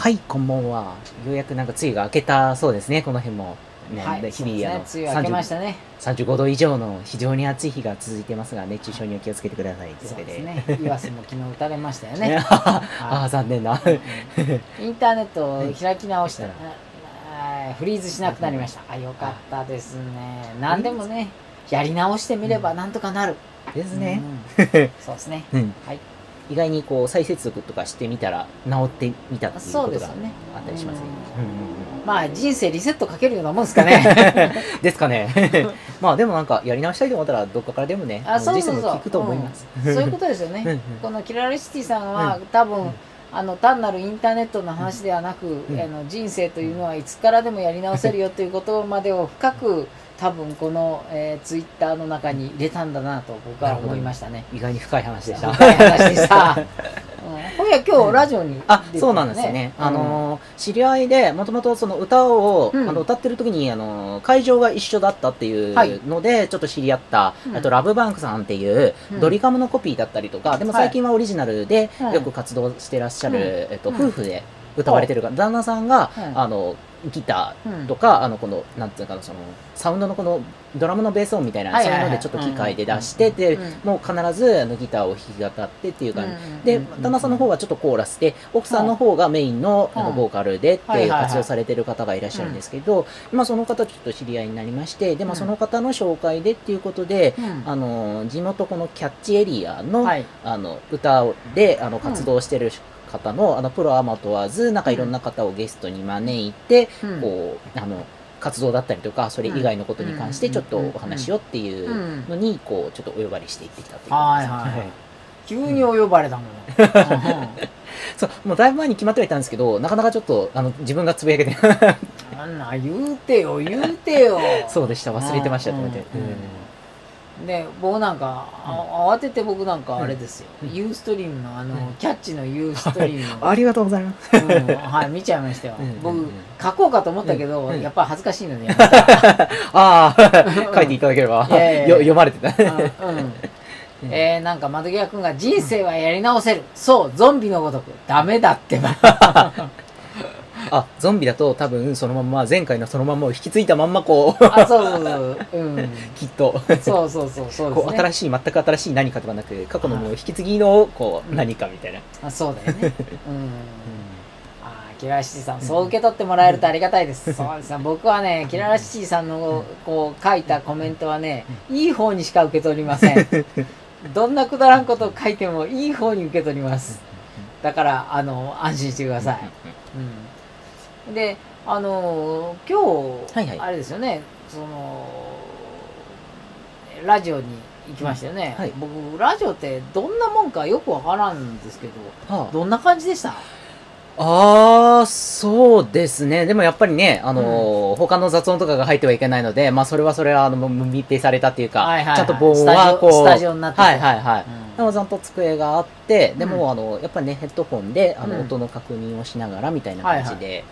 はい、こんばんは。ようやくなんか梅雨が明けたそうですね、この辺も。ね、 はい、 日々、 梅雨明けましたね。 35度以上の非常に暑い日が続いてますが、熱中症には気をつけてください。 そうですね。岩瀬も昨日打たれましたよね。 ああ、残念な。 インターネットを開き直したら、フリーズしなくなりました。あ、よかったですね。何でもね、やり直してみればなんとかなる。 ですね。 そうですね。はい。 意外にこう再接続とかしてみたら治ってみたっていうことがあったりしますね。 まあ人生リセットかけるようなもんですかね。 ですかね。まあでもなんかやり直したいと思ったらどっかからでもね、人生も聞くと思います。 そういうことですよね。このキラリシティさんは多分単なるインターネットの話ではなく、人生というのはいつからでもやり直せるよということまでを深く多分この、ツイッターの中に入れたんだなと僕は思いましたね。 意外に深い話でした。 深い話でした。これは今日ラジオに、 そうなんですね。知り合いでもともとその歌を、歌ってる時に会場が一緒だったっていうので、ちょっと知り合った、ラブバンクさんっていうドリカムのコピーだったりとか、でも最近はオリジナルでよく活動してらっしゃる、夫婦で歌われてる旦那さんが、ギターとか、この、なんていうかな、その、サウンドのこの、ドラムのベース音みたいな、そういうのでちょっと機械で出して、で、もう必ず、ギターを弾き語ってっていう感じ。で、旦那さんの方はちょっとコーラスで、奥さんの方がメインの、ボーカルでっていう活動されてる方がいらっしゃるんですけど、まあ、その方ちょっと知り合いになりまして、で、まあ、その方の紹介でっていうことで、地元このキャッチエリアの、歌で、活動してる方のプロアマ問わずなんかいろんな方をゲストに招いて、こう活動だったりとかそれ以外のことに関してちょっとお話をっていうのにこうちょっとお呼ばれしていってきたという感じです。 急にお呼ばれたもの。そうもうだいぶ前に決まってはいたんですけどなかなかちょっと自分がつぶやけてあんな言うてよ言うてよ。 そうでした忘れてましたと思って。 で僕なんか慌てて僕なんかあれですよ、ユーストリームのキャッチのユーストリームありがとうございます。 はい見ちゃいましたよ。僕書こうかと思ったけどやっぱ恥ずかしいのでああ書いていただければ読まれてた。 なんか窓際君が人生はやり直せる、そうゾンビのごとくダメだってば。 あ、ゾンビだと多分そのまんま前回のそのまんまを引き継いだまんまこうそうそうそうきっとそうそうそうそうこう新しい全く新しい何かではなく過去のものを引き継ぎのこう何かみたいな。 そうだよね。キララシティさんそう受け取ってもらえるとありがたいです。そうですね、僕はねキララシティさんのこう書いたコメントはねいい方にしか受け取りません。どんなくだらんことを書いてもいい方に受け取ります。だから安心してください。で今日、あれですよねそのラジオに行きましたよね。僕ラジオってどんなもんかよくわからんですけど、どんな感じでした？ そうですね。でもやっぱりね、他の雑音とかが入ってはいけないので、まあそれは密閉されたっていうか、ちゃんと防音はこう、 スタジオになってて。 でもちゃんと机があって、でもやっぱりね、ヘッドホンで音の確認をしながらみたいな感じで、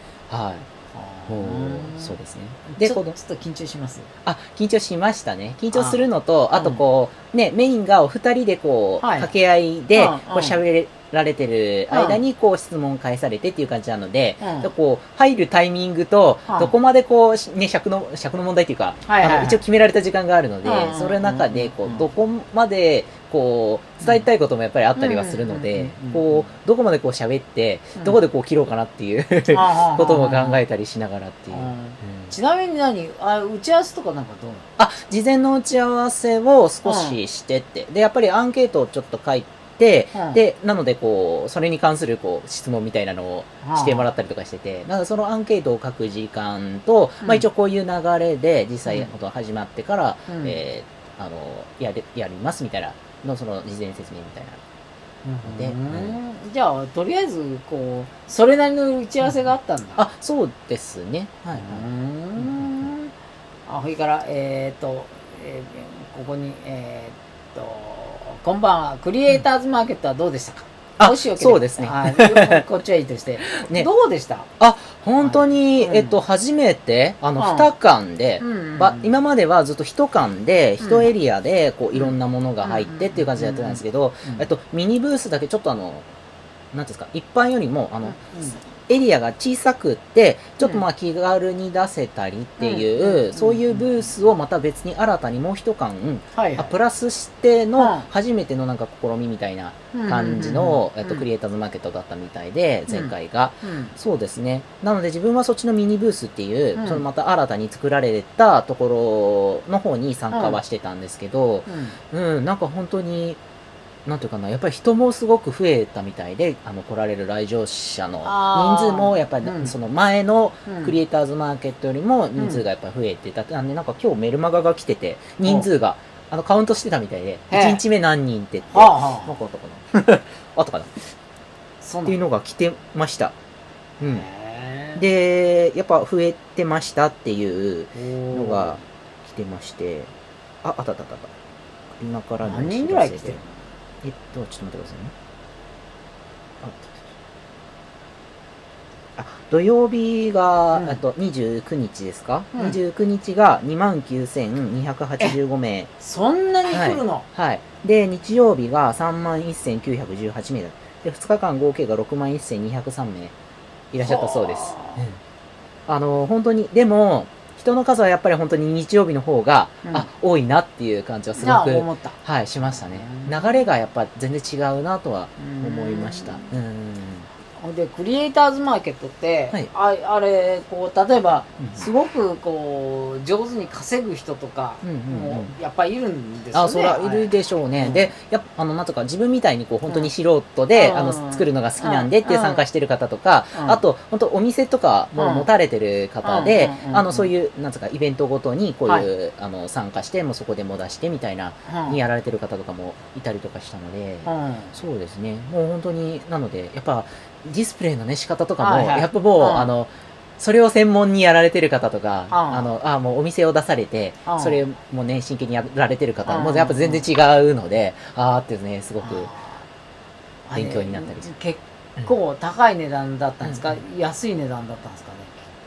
そうですね。 で、ちょっと緊張します。 緊張しましたね。緊張するのと、あとこう、ね、メインがお二人でこう、掛け合いで、こう喋られてる間にこう質問返されてっていう感じなので、こう入るタイミングとどこまでこうね尺の問題っていうか一応決められた時間があるので、それの中でこうどこまでこう伝えたいこともやっぱりあったりはするので、こうどこまでこう喋ってどこでこう切ろうかなっていうことも考えたりしながらっていう。 ちなみに打ち合わせとかなんかどうなの？ 事前の打ち合わせを少ししてって、でやっぱりアンケートをちょっと書いて。でなのでこうそれに関するこう質問みたいなのをしてもらったりとかしてて、なのでそのアンケートを書く時間と、まあ、一応こういう流れで実際始まってから、やりますみたいなのその事前説明みたいなので、じゃあとりあえずこうそれなりの打ち合わせがあったんだ。 そうですね。 それからここにこんばんは。クリエイターズマーケットはどうでしたか？ そうですね。 こっちはいいとして。どうでした？ 本当に、初めて、2巻で、今まではずっと1巻で、1エリアで、こう、いろんなものが入ってっていう感じでやってたんですけど、ミニブースだけちょっとなんですか、一般よりも、 エリアが小さくってちょっとまあ気軽に出せたりっていうそういうブースをまた別に新たにもう一館プラスしての初めてのなんか試みみたいな感じのクリエイターズマーケットだったみたいで前回がそうですね。なので自分はそっちのミニブースっていうそのまた新たに作られたところの方に参加はしてたんですけどなんか本当になんていうかな、やっぱり人もすごく増えたみたいで、来られる来場者の人数もやっぱり、その前のクリエイターズマーケットよりも人数がやっぱり増えてた。なんか今日メルマガが来てて、人数がカウントしてたみたいで、1日目何人って言って、なんかあったかなあったかなっていうのが来てました。で、やっぱ増えてましたっていうのが来てまして、あった。今からの何人ぐらい来てるの？ ちょっと待ってくださいね。土曜日が、29日ですか、29日が29,285名。 そんなに来るの？ はい。で、日曜日が31,918名だ。で、2日間合計が61,203名いらっしゃったそうです。本当に、でも、人の数はやっぱり本当に日曜日の方が、多いなっていう感じはすごく、はい、しましたね。流れがやっぱ全然違うなとは思いました。 でクリエイターズマーケットって、あれこう例えばすごくこう上手に稼ぐ人とかもやっぱりいるんですよね。 それはいるでしょうね。でなんとか自分みたいにこう本当に素人で作るのが好きなんでって参加してる方とか、あと本当お店とかも持たれてる方でそういうなんとかイベントごとにこういう参加してもうそこでも出してみたいなにやられてる方とかもいたりとかしたので、そうですね。もう本当になのでやっぱディスプレイのね仕方とかもやっぱもうそれを専門にやられてる方とかもうお店を出されてそれもね真剣にやられてる方もやっぱ全然違うのでってねすごく勉強になったりする。 結構高い値段だったんですか？安い値段だったんですかね？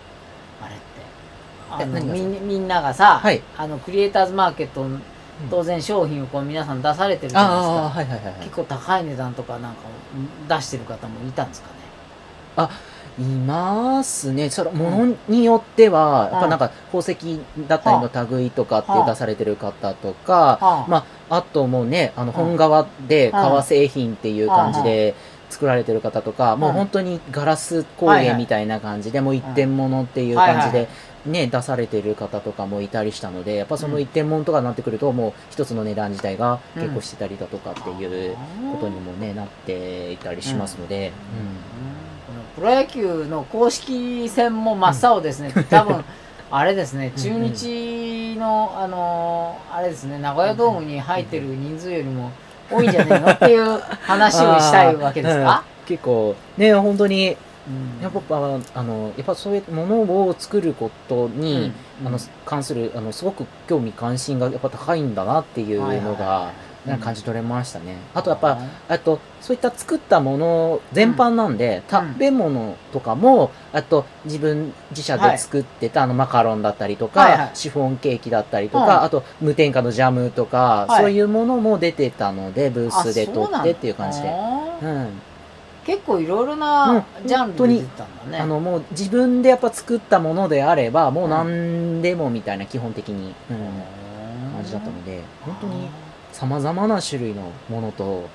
あれってみんながさクリエイターズマーケット当然商品をこう皆さん出されてるじゃないですか。結構高い値段とかなんか出してる方もいたんですかね？ いますね。そのものによってはやっぱなんか宝石だったりの類とかって出されてる方とか、あともうね本革で革製品っていう感じで作られてる方とか、もう本当にガラス工芸みたいな感じでもう一点物っていう感じでね出されてる方とかもいたりしたので、やっぱその一点物とかになってくるともう一つの値段自体が結構してたりだとかっていうことにもねなっていたりしますので。 プロ野球の公式戦も真っ青ですね。多分あれですね、中日のあれですね、名古屋ドームに入ってる人数よりも多いんじゃねえのっていう話をしたいわけですか？ 結構ね本当にやっぱそういうものを作ることに関するすごく興味関心がやっぱ高いんだなっていうのが感じ取れましたね。あとやっぱそういった作ったもの全般なんで、食べ物とかも自社で作ってたマカロンだったりとか、シフォンケーキだったりとか、あと無添加のジャムとか、そういうものも出てたのでブースで撮ってっていう感じで。 結構いろいろなジャンルで出てたんだね。 もう自分でやっぱ作ったものであればもう何でもみたいな基本的に感じだったので、本当にさまざまな種類のものと、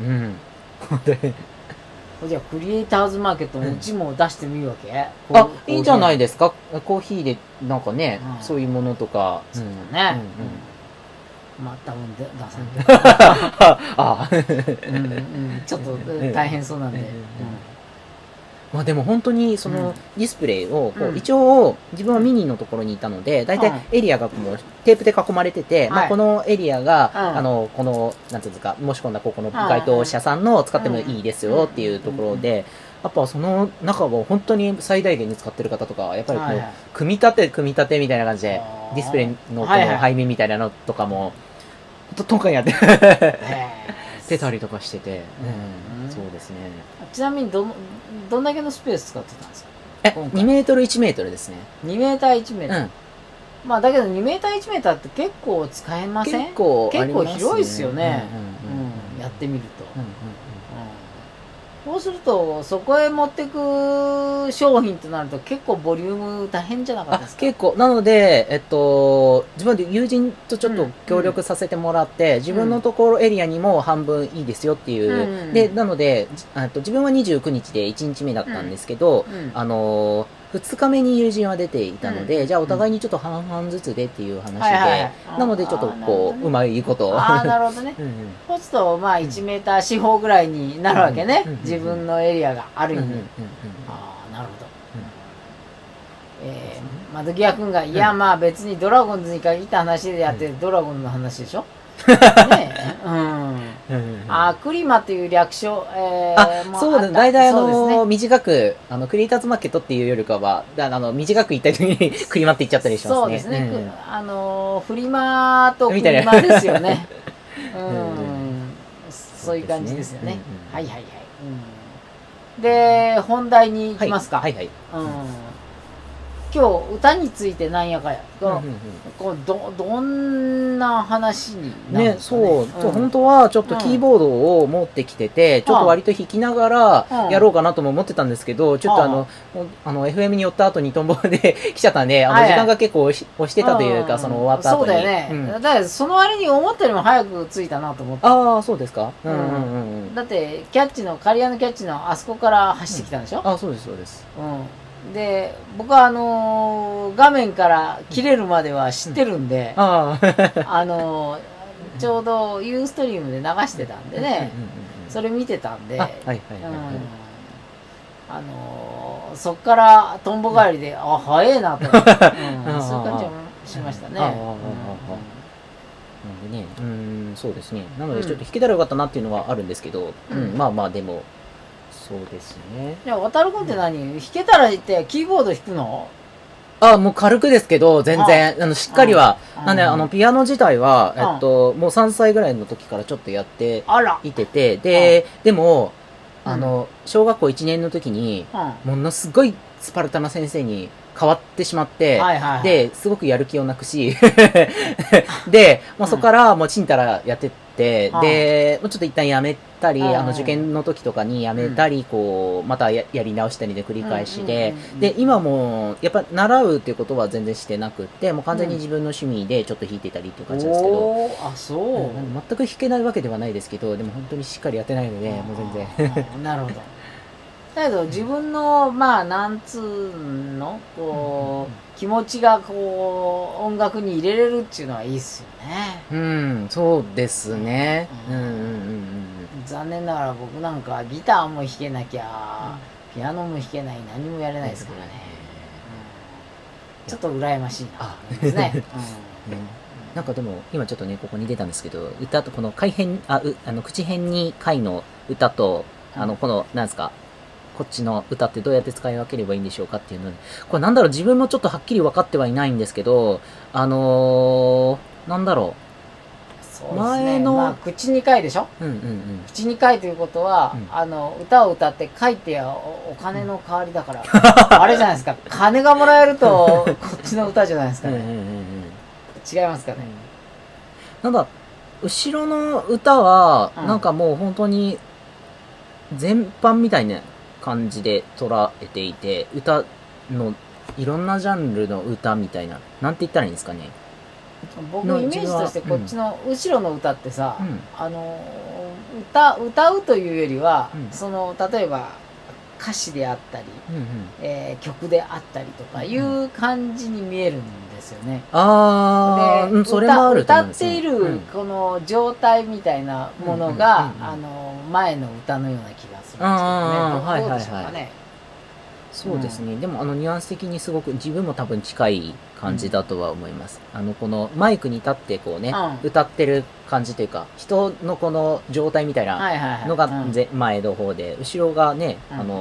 じゃあクリエイターズマーケットもうちも出してみるわけ？ いいんじゃないですか。コーヒーでなんかね、そういうものとか。 そうだね。まあ多分出さんけどちょっと大変そうなんで。 まあでも本当にそのディスプレイを一応自分はミニのところにいたので大体エリアがもうテープで囲まれてて、このエリアがこのなんていうんですか申し込んだここの該当者さんの使ってもいいですよっていうところで、やっぱその中を本当に最大限に使ってる方とかやっぱりこう組み立てみたいな感じでディスプレイのこの背面みたいなのとかもとんかんやって出たりとかしてて、そうですね。 ちなみにどんだけのスペース使ってたんですか ？2メートル1メートルですね。 2メーター1メートル。まあだけど2メーター1メーターって結構使えません？結構広いですよね。やってみると。 そうするとそこへ持ってく商品となると結構ボリューム大変じゃなかったですか？ 結構なので、自分で友人とちょっと協力させてもらって、自分のところエリアにも半分いいですよっていう、でなので自分は29日で1日目だったんですけど、2日目に友人は出ていたので、じゃあお互いにちょっと半々ずつでっていう話で、なのでちょっとこううまいことを。 なるほどね。そうするとまあ1メーター四方ぐらいになるわけね、自分のエリアがある意味。ああ、なるほど。窓際君が、いやまあ別にドラゴンズに限った話でやって、ドラゴンズの話でしょ。ねえ、クリマという略称、 そうです。大体短くクリエイターズマーケットっていうよりかは短く言った時にクリマって言っちゃったりしますね。 そうですね。フリマとクリマですよね。そういう感じですよね。はいはいはい。で本題に行きますか。はいはい。今日歌についてなんやかやどんな話になるんですかね。 そう、本当はちょっとキーボードを持ってきてて、ちょっと割と弾きながらやろうかなとも思ってたんですけど、ちょっとFM に寄った後にトンボで来ちゃったんで、時間が結構押してたというか、その終わった後に。 そうだよね。だからその割に思ったよりも早く着いたなと思って。 ああ、そうですか。 だってキャッチの刈谷のキャッチのあそこから走ってきたんでしょ。 あ、そうですそうです。 で僕は画面から切れるまでは知ってるんで、ちょうどユーストリームで流してたんでね、それ見てたんで、そっからとんぼ返りで早えなと、そういう感じもしましたね。 なんでね、そうですね。なのでちょっと弾けたらよかったなっていうのはあるんですけど、まあまあでも。そうですね。 じゃあ渡る君って何、弾けたらってキーボード弾くの？ もう軽くですけど全然しっかりは。なんでピアノ自体はもう3歳ぐらいの時からちょっとやっていてて、でも小学校1年の時にものすごいスパルタな先生に変わってしまって、ですごくやる気をなくしでもうそこからもうちんたらやってって、でもうちょっと一旦やめたり、受験の時とかにやめたり、こうまた やり直したりで繰り返しで、今もやっぱ習うっていうことは全然してなくって、もう完全に自分の趣味でちょっと弾いてたりっていう感じですけど、全く弾けないわけではないですけど、でも本当にしっかりやってないので、もう全然なるほど。だけど自分のまあなんつうのこう気持ちがこう音楽に入れれるっていうのはいいっすよね。 そうですね。 残念ながら僕なんかギターも弾けなきゃピアノも弾けない、何もやれないですからね。ちょっと羨ましいなですね。 なんかでも今ちょっとねここに出たんですけど、歌とこの口編に回の歌とこのなんですか。こっちの歌ってどうやって使い分ければいいんでしょうかっていうので、これなんだろう、自分もちょっとはっきり分かってはいないんですけど、なんだろう。前の、口2回でしょ。口2回ということは、歌を歌って書いてやお金の代わりだから、あれじゃないですか、金がもらえると、こっちの歌じゃないですかね。違いますかね。 なんだ、後ろの歌は、なんかもう本当に、全般みたいな感じで捉えていて、歌のいろんなジャンルの歌みたいな、なんて言ったらいいんですかね。 僕のイメージとしてこっちの後ろの歌ってさ、歌うというよりは、その例えば歌詞であったり、曲であったりとかいう感じに見えるんですよね。 それもある歌っているこの状態みたいなものが前の歌のような気がするんですけどね。どうでしょうかね。 そうですね。でもニュアンス的にすごく自分も多分近い感じだとは思います。このマイクに立ってこうね、歌ってる感じというか、人のこの状態みたいなのが前の方で、後ろがね、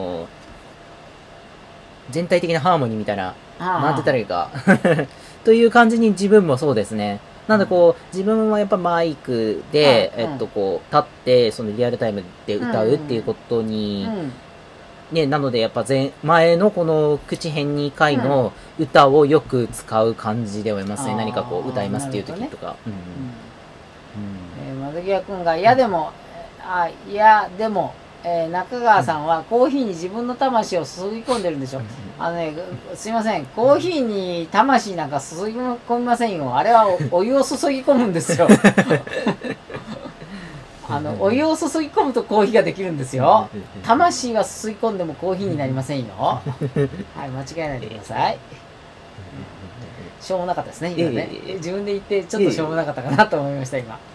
全体的なハーモニーみたいな、なんて言ったらいいかという感じに自分もそうですね。なのでこう自分はやっぱマイクでこう立ってそのリアルタイムで歌うっていうことに。ね、なのでやっぱ前のこの口編2回の歌をよく使う感じではありますね。何かこう歌いますっていう時とか。 窓際君が「いやでもいやでも中川さんはコーヒーに自分の魂を注ぎ込んでるんでしょ。すいません、コーヒーに魂なんか注ぎ込みませんよ。あれはお湯を注ぎ込むんですよ。お湯を注ぎ込むとコーヒーができるんですよ。魂は注ぎ込んでもコーヒーになりませんよ。はい、間違えないでください。しょうもなかったですね、今ね。自分で言ってちょっとしょうもなかったかなと思いました、今。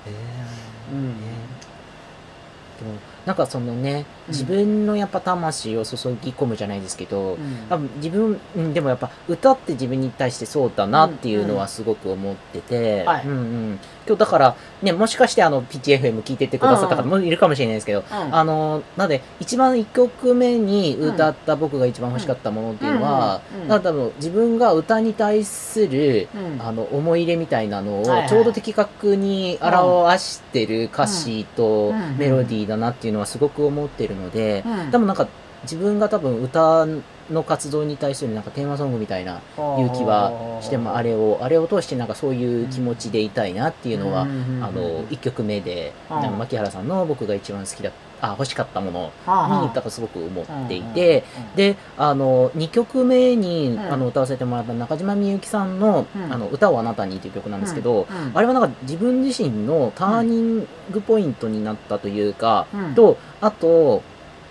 でもなんかそのね、自分のやっぱ魂を注ぎ込むじゃないですけど、多分自分、でもやっぱ歌って自分に対してそうだなっていうのはすごく思ってて、今日だからね、もしかしてPTFM 聞いてってくださった方もいるかもしれないですけど、なんで一番1曲目に歌った僕が一番欲しかったものっていうのは、多分自分が歌に対する思い入れみたいなのをちょうど的確に表してる歌詞とメロディーだなっていうのはすごく思ってるので、多分なんか自分が多分歌の活動に対するなんかテーマソングみたいな勇気はしても、あれを通してなんかそういう気持ちでいたいなっていうのは1曲目で牧原さんの僕が一番好きだ欲しかったものにだからすごく思っていて、で2曲目に歌わせてもらった中島みゆきさんの「歌をあなたに」という曲なんですけど、あれはなんか自分自身のターニングポイントになったというか、あと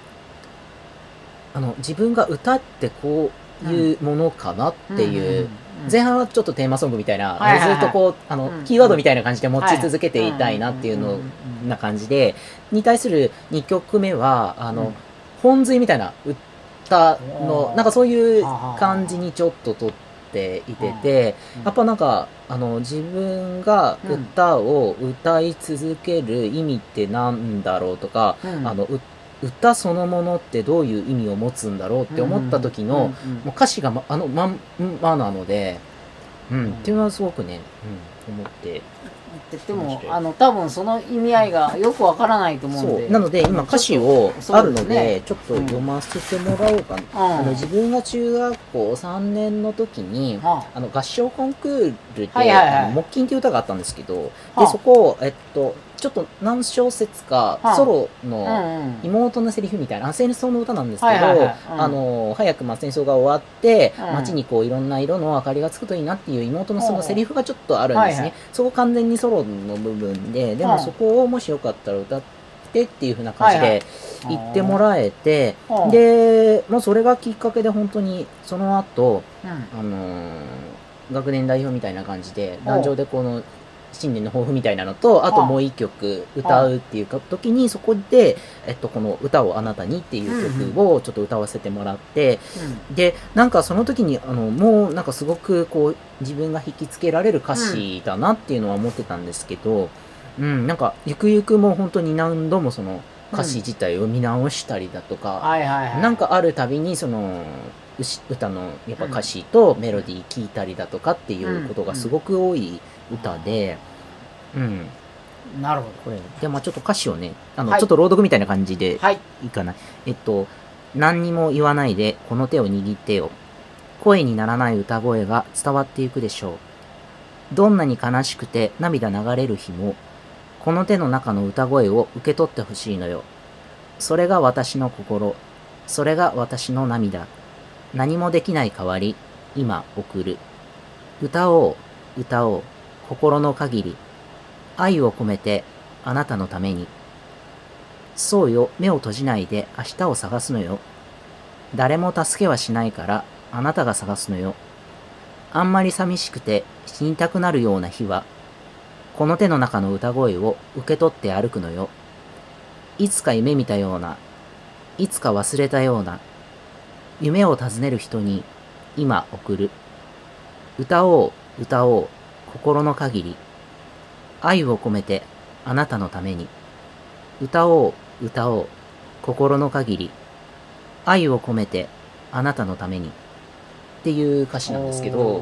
自分が歌ってこういうものかなっていう、前半はちょっとテーマソングみたいな、ずっとこうキーワードみたいな感じで持ち続けていたいなっていうのな感じで、に対する2曲目は本髄みたいな歌のなんかそういう感じにちょっと取っていて、やっぱなんか自分が歌を歌い続ける意味ってなんだろうとか、歌そのものってどういう意味を持つんだろうって思った時の、もう歌詞がまんまなので、っていうのはすごくね、思ってでも多分その意味合いがよくわからないと思うんで、 なので今歌詞をあるのでちょっと読ませてもらおうかな。自分が中学校3年の時に合唱コンクールで「木琴」っていう歌があったんですけど、でそこちょっと何小節かソロの妹のセリフみたいな戦争の歌なんですけど、早く戦争が終わって街にこういろんな色の明かりがつくといいなっていう妹のそのセリフがちょっとあるんですね。そこ完全にソロの部分で、でもそこをもしよかったら歌ってっていう風な感じで言ってもらえて、でもうそれがきっかけで本当にその後学年代表みたいな感じで壇上でこの新年の抱負みたいなのと、あともう一曲歌うっていう時に、そこで、この歌をあなたにっていう曲をちょっと歌わせてもらって、で、なんかその時に、もうなんかすごくこう、自分が引きつけられる歌詞だなっていうのは思ってたんですけど、なんか、ゆくゆくもう本当に何度もその歌詞自体を見直したりだとか、なんかあるたびにその、歌のやっぱ歌詞とメロディー聞いたりだとかっていうことがすごく多い歌で、 なるほど。 これでちょっと歌詞をねちょっと朗読みたいな感じでいいかな。何にも言わないでこの手を握ってよ。声にならない歌声が伝わっていくでしょう。どんなに悲しくて涙流れる日もこの手の中の歌声を受け取ってほしいのよ。それが私の心、それが私の涙。何もできない代わり、今送る。歌おう、歌おう、心の限り。愛を込めて、あなたのために。そうよ、目を閉じないで明日を探すのよ。誰も助けはしないから、あなたが探すのよ。あんまり寂しくて死にたくなるような日は、この手の中の歌声を受け取って歩くのよ。いつか夢見たような、いつか忘れたような、夢を尋ねる人に今送る。歌おう、歌おう、心の限り。愛を込めてあなたのために。歌おう、歌おう、心の限り。愛を込めてあなたのために。っていう歌詞なんですけど、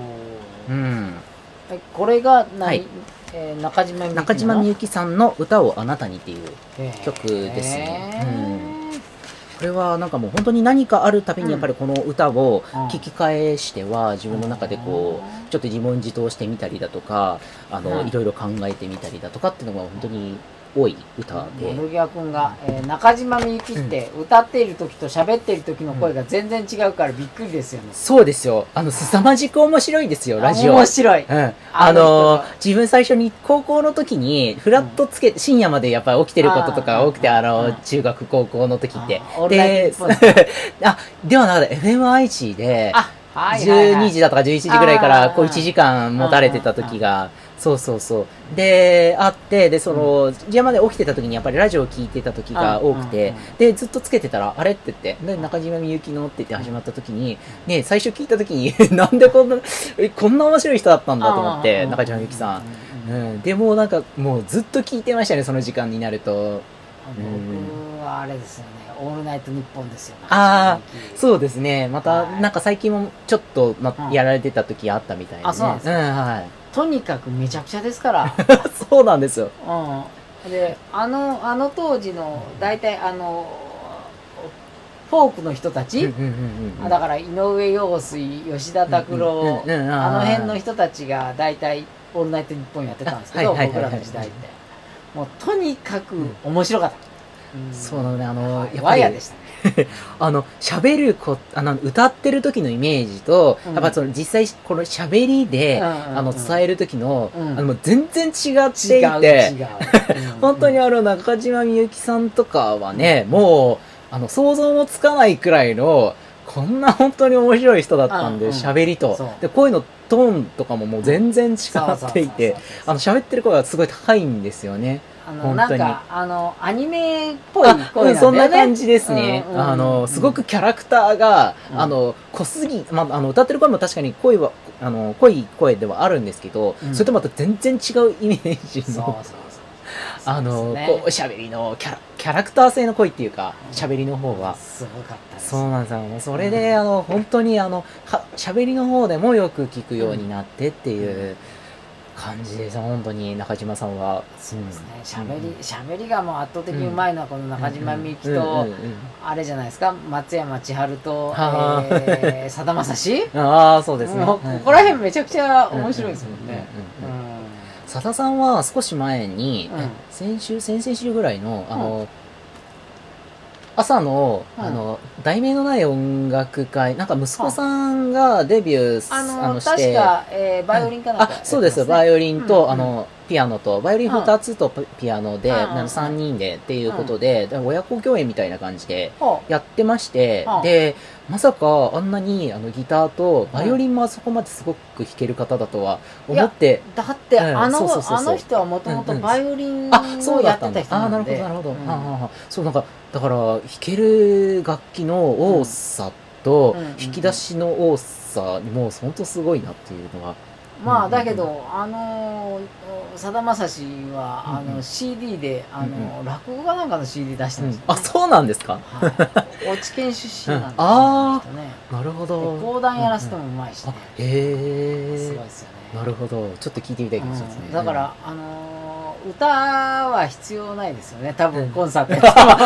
これが中島みゆきさんの歌をあなたにっていう曲ですね。 これはなんかもう本当に何かあるたびにやっぱりこの歌を聞き返しては自分の中でこうちょっと自問自答してみたりだとかいろいろ考えてみたりだとかっていうのが本当に多い歌で。 モルギア君が、中島みゆきって歌っている時と喋っている時の声が全然違うからびっくりですよね。 そうですよ。凄まじく面白いですよ、ラジオ。 面白い。 自分最初に高校の時にフラットつけて、深夜までやっぱり起きてることとか多くて、中学高校の時って。で、ではなくて FM 愛知で、12時だとか11時ぐらいからこう1時間持たれてた時が、そうそうそう。で、あって、で、山で起きてた時にやっぱりラジオを聞いてた時が多くて、で、ずっとつけてたら、あれって言って、で、中島みゆきのって言って始まった時に、ね、最初聞いた時に、なんでこんな面白い人だったんだと思って、中島みゆきさん。でもなんか、もうずっと聞いてましたね、その時間になると。 僕はあれですよね。オールナイトニッポンですよ。 ああ、そうですね。また、なんか最近もちょっとやられてた時あったみたいなね。 あ、そうなんですか。はい。とにかくめちゃくちゃですから。 そうなんですよ。 で、あの当時の、大体フォークの人たち、だから井上陽水、吉田拓郎、あの辺の人たちが大体オールナイトニッポンやってたんですけど、僕らの時代って。もうとにかく面白かった。 そうなのね、 やっぱりでしたね。 喋る歌ってる時のイメージと、やっぱ実際この喋りで、伝える時の、もう全然違っていて、本当に中島みゆきさんとかはね、もう、想像もつかないくらいの、こんな本当に面白い人だったんで、喋りと。で、声のトーンとかももう全然違っていて、喋ってる声がすごい高いんですよね。 なんかアニメっぽい声なんだよね。 そんな感じですね。すごくキャラクターが濃すぎ、歌ってる声も確かに声は濃い声ではあるんですけど、それとまた全然違うイメージのこう喋りのキャラクター性の声っていうか喋りの方はすごかったです。 そうなんですよ。それで本当に喋りの方でもよく聞くようになってっていう感じです。本当に中島さんは。 そうですね。喋りがもう圧倒的にうまいのはこの中島みゆきとあれじゃないですか、松山千春とさだまさし。 ああ、そうですね。 ここら辺めちゃくちゃ面白いですもんね。 さださんは少し前に先々週ぐらいの朝の題名のない音楽会、なんか息子さんがデビューして確かバイオリンかなんか、 そうです。バイオリンとピアノとバイオリン2つとピアノで3人でっていうことで親子共演みたいな感じでやってまして、でまさかあんなにギターとバイオリンもあそこまですごく弾ける方だとは思って、 だってあの人はもともとバイオリンをやってた人なんで。 なるほど。そうなんかだから弾ける楽器の多さと引き出しの多さにも本当すごいなっていうのは。 まあだけどさだまさしはCD で落語かなんかの CD 出してます。 あ、そうなんですか。 高知県出身なんですね。 なるほど。 講談やらせてもうまいしね。 へえ。 すごいですよね。 なるほど。ちょっと聞いてみたい気がしますね。 だから歌は必要ないですよね、多分コンサートや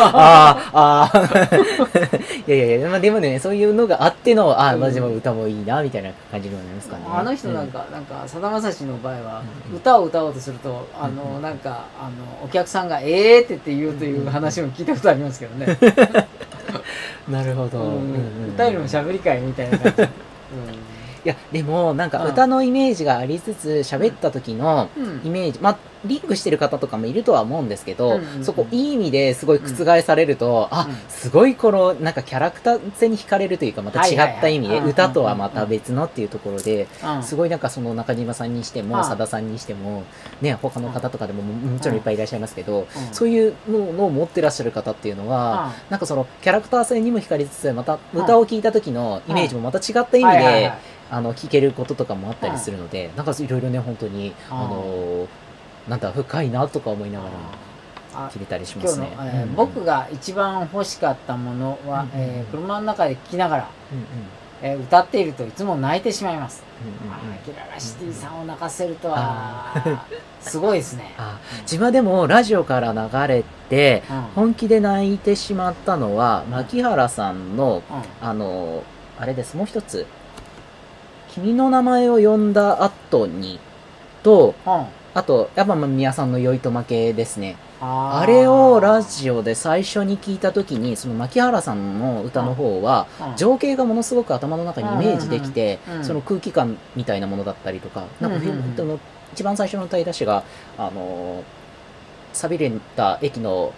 いや、でもね、そういうのがあっての、マジで歌もいいなみたいな感じになりますかね。 あの人なんかさだまさしの場合は歌を歌おうとするとなんかお客さんが「って言うという話も聞いたことありますけどね。 なるほど。 歌よりも喋り会みたいな感じ。 いやでもなんか歌のイメージがありつつ喋った時のイメージ、まあリンクしてる方とかもいるとは思うんですけど、そこいい意味ですごい覆されると、すごいこのなんかキャラクター性に惹かれるというかまた違った意味で歌とはまた別のっていうところですごいなんかその中島さんにしてもさださんにしてもね他の方とかでももちろんいっぱいいらっしゃいますけど、そういうのを持ってらっしゃる方っていうのはなんかそのキャラクター性にも惹かれつつまた歌を聴いた時のイメージもまた違った意味で聞けることとかもあったりするので、なんかいろいろね本当になんだ深いなとか思いながら聞いたりしますね。 僕が一番欲しかったものは車の中で聴きながら歌っているといつも泣いてしまいます。キララシティさんを泣かせるとはすごいですね。 自分はでもラジオから流れて本気で泣いてしまったのは牧原さんのあれです。もう一つ君の名前を呼んだ後にと、あとやっぱ宮さんの酔いと負けですね。あれをラジオで最初に聞いた時にその牧原さんの歌の方は情景がものすごく頭の中にイメージできて、その空気感みたいなものだったりとか、なんか一番最初の歌い出しが錆びれた駅の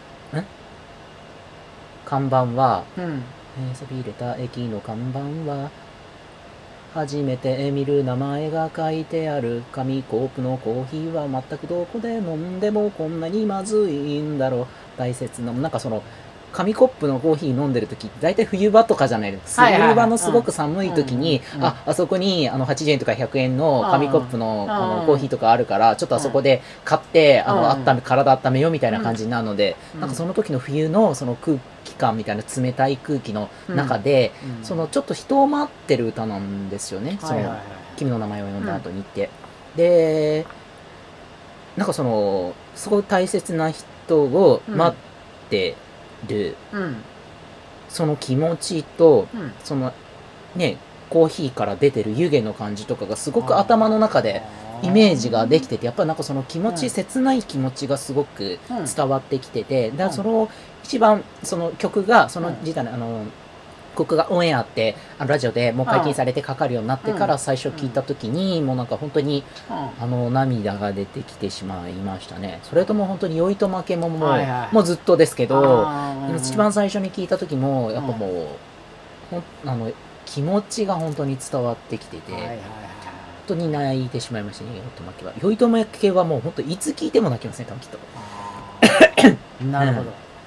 看板は、錆びれた駅の看板は初めて見る名前が書いてある紙コップのコーヒーは全くどこで飲んでもこんなにまずいんだろう大切な、なんかその紙コップのコーヒー飲んでる時大体冬場とかじゃないですか、冬場のすごく寒い時に、あそこに80円とか100円の紙コップのコーヒーとかあるからちょっとあそこで買って体温めようみたいな感じになるので、なんかその時の冬のその空気感みたいな冷たい空気の中で、そのちょっと人を待ってる歌なんですよね、その君の名前を呼んだ後にって、でなんかそのすごい大切な人を待ってる、その気持ちと、そのねコーヒーから出てる湯気の感じとかがすごく頭の中でイメージができてて、やっぱなんかその気持ち、切ない気持ちがすごく伝わってきてて、だからその一番その曲がその時代の曲がオンエアってラジオでもう解禁されてかかるようになってから最初聞いた時にもうなんか本当に涙が出てきてしまいましたね。それとも本当に酔いと負けももうずっとですけど、一番最初に聞いた時もやっぱもう気持ちが本当に伝わってきてて、本当に泣いてしまいましたね。酔いと負けは、酔いと負けはもう本当いつ聞いても泣きますね、多分きっと。 なるほど。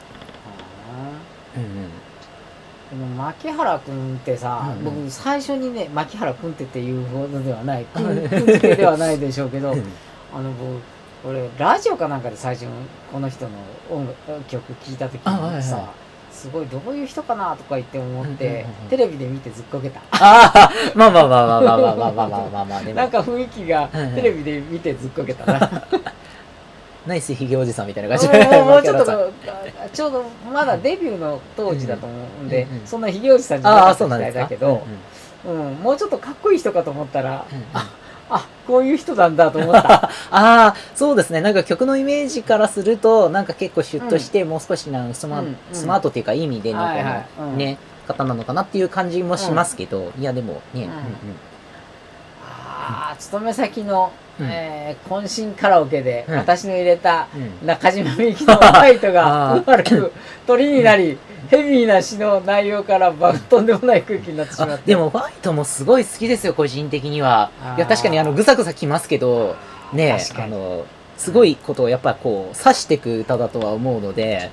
牧原君ってさ、僕最初にね牧原君っていうほどではない君付けではないでしょうけど俺ラジオかなんかで最初にこの人の音楽曲聴いた時にさ、すごいどういう人かなとか言って思ってテレビで見てずっこけた。 まあまあまあまあまあまあまあまあまあまあ、 なんか雰囲気がテレビで見てずっこけたな。 ナイスひげおじさんみたいな感じでもうちょっとちょうどまだデビューの当時だと思うんで、そんなひげおじさんじゃなかったみたいだけど、もうちょっとかっこいい人かと思ったら、こういう人なんだと思った。 そうですね。なんか曲のイメージからするとなんか結構シュッとして、もう少しなんかスマートっていうかいい意味でのね方なのかなっていう感じもしますけど、いやでもね、 勤め先の懇親カラオケで私の入れた中島みゆきのファイトがうまく鳥になり、ヘビーな詩の内容からとんでもない空気になってしまって。 でもファイトもすごい好きですよ、個人的には。いや確かにぐさぐさきますけどね、すごいことをやっぱこう指していく歌だとは思うので、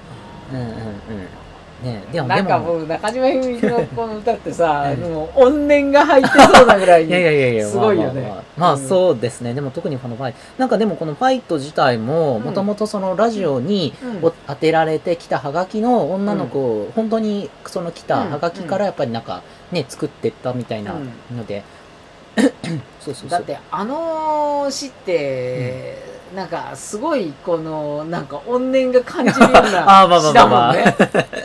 でもなんかもう中島みゆきのこの歌ってさ、もう怨念が入ってそうなぐらいにすごいよね。 まあそうですね。でも特にこのファイト、なんかでもこのファイト自体ももともとそのラジオに当てられてきたハガキの女の子、本当にその来たハガキからやっぱりなんかね作ってったみたいなので、 だって詩ってなんかすごいこのなんか怨念が感じるような詩だもんね。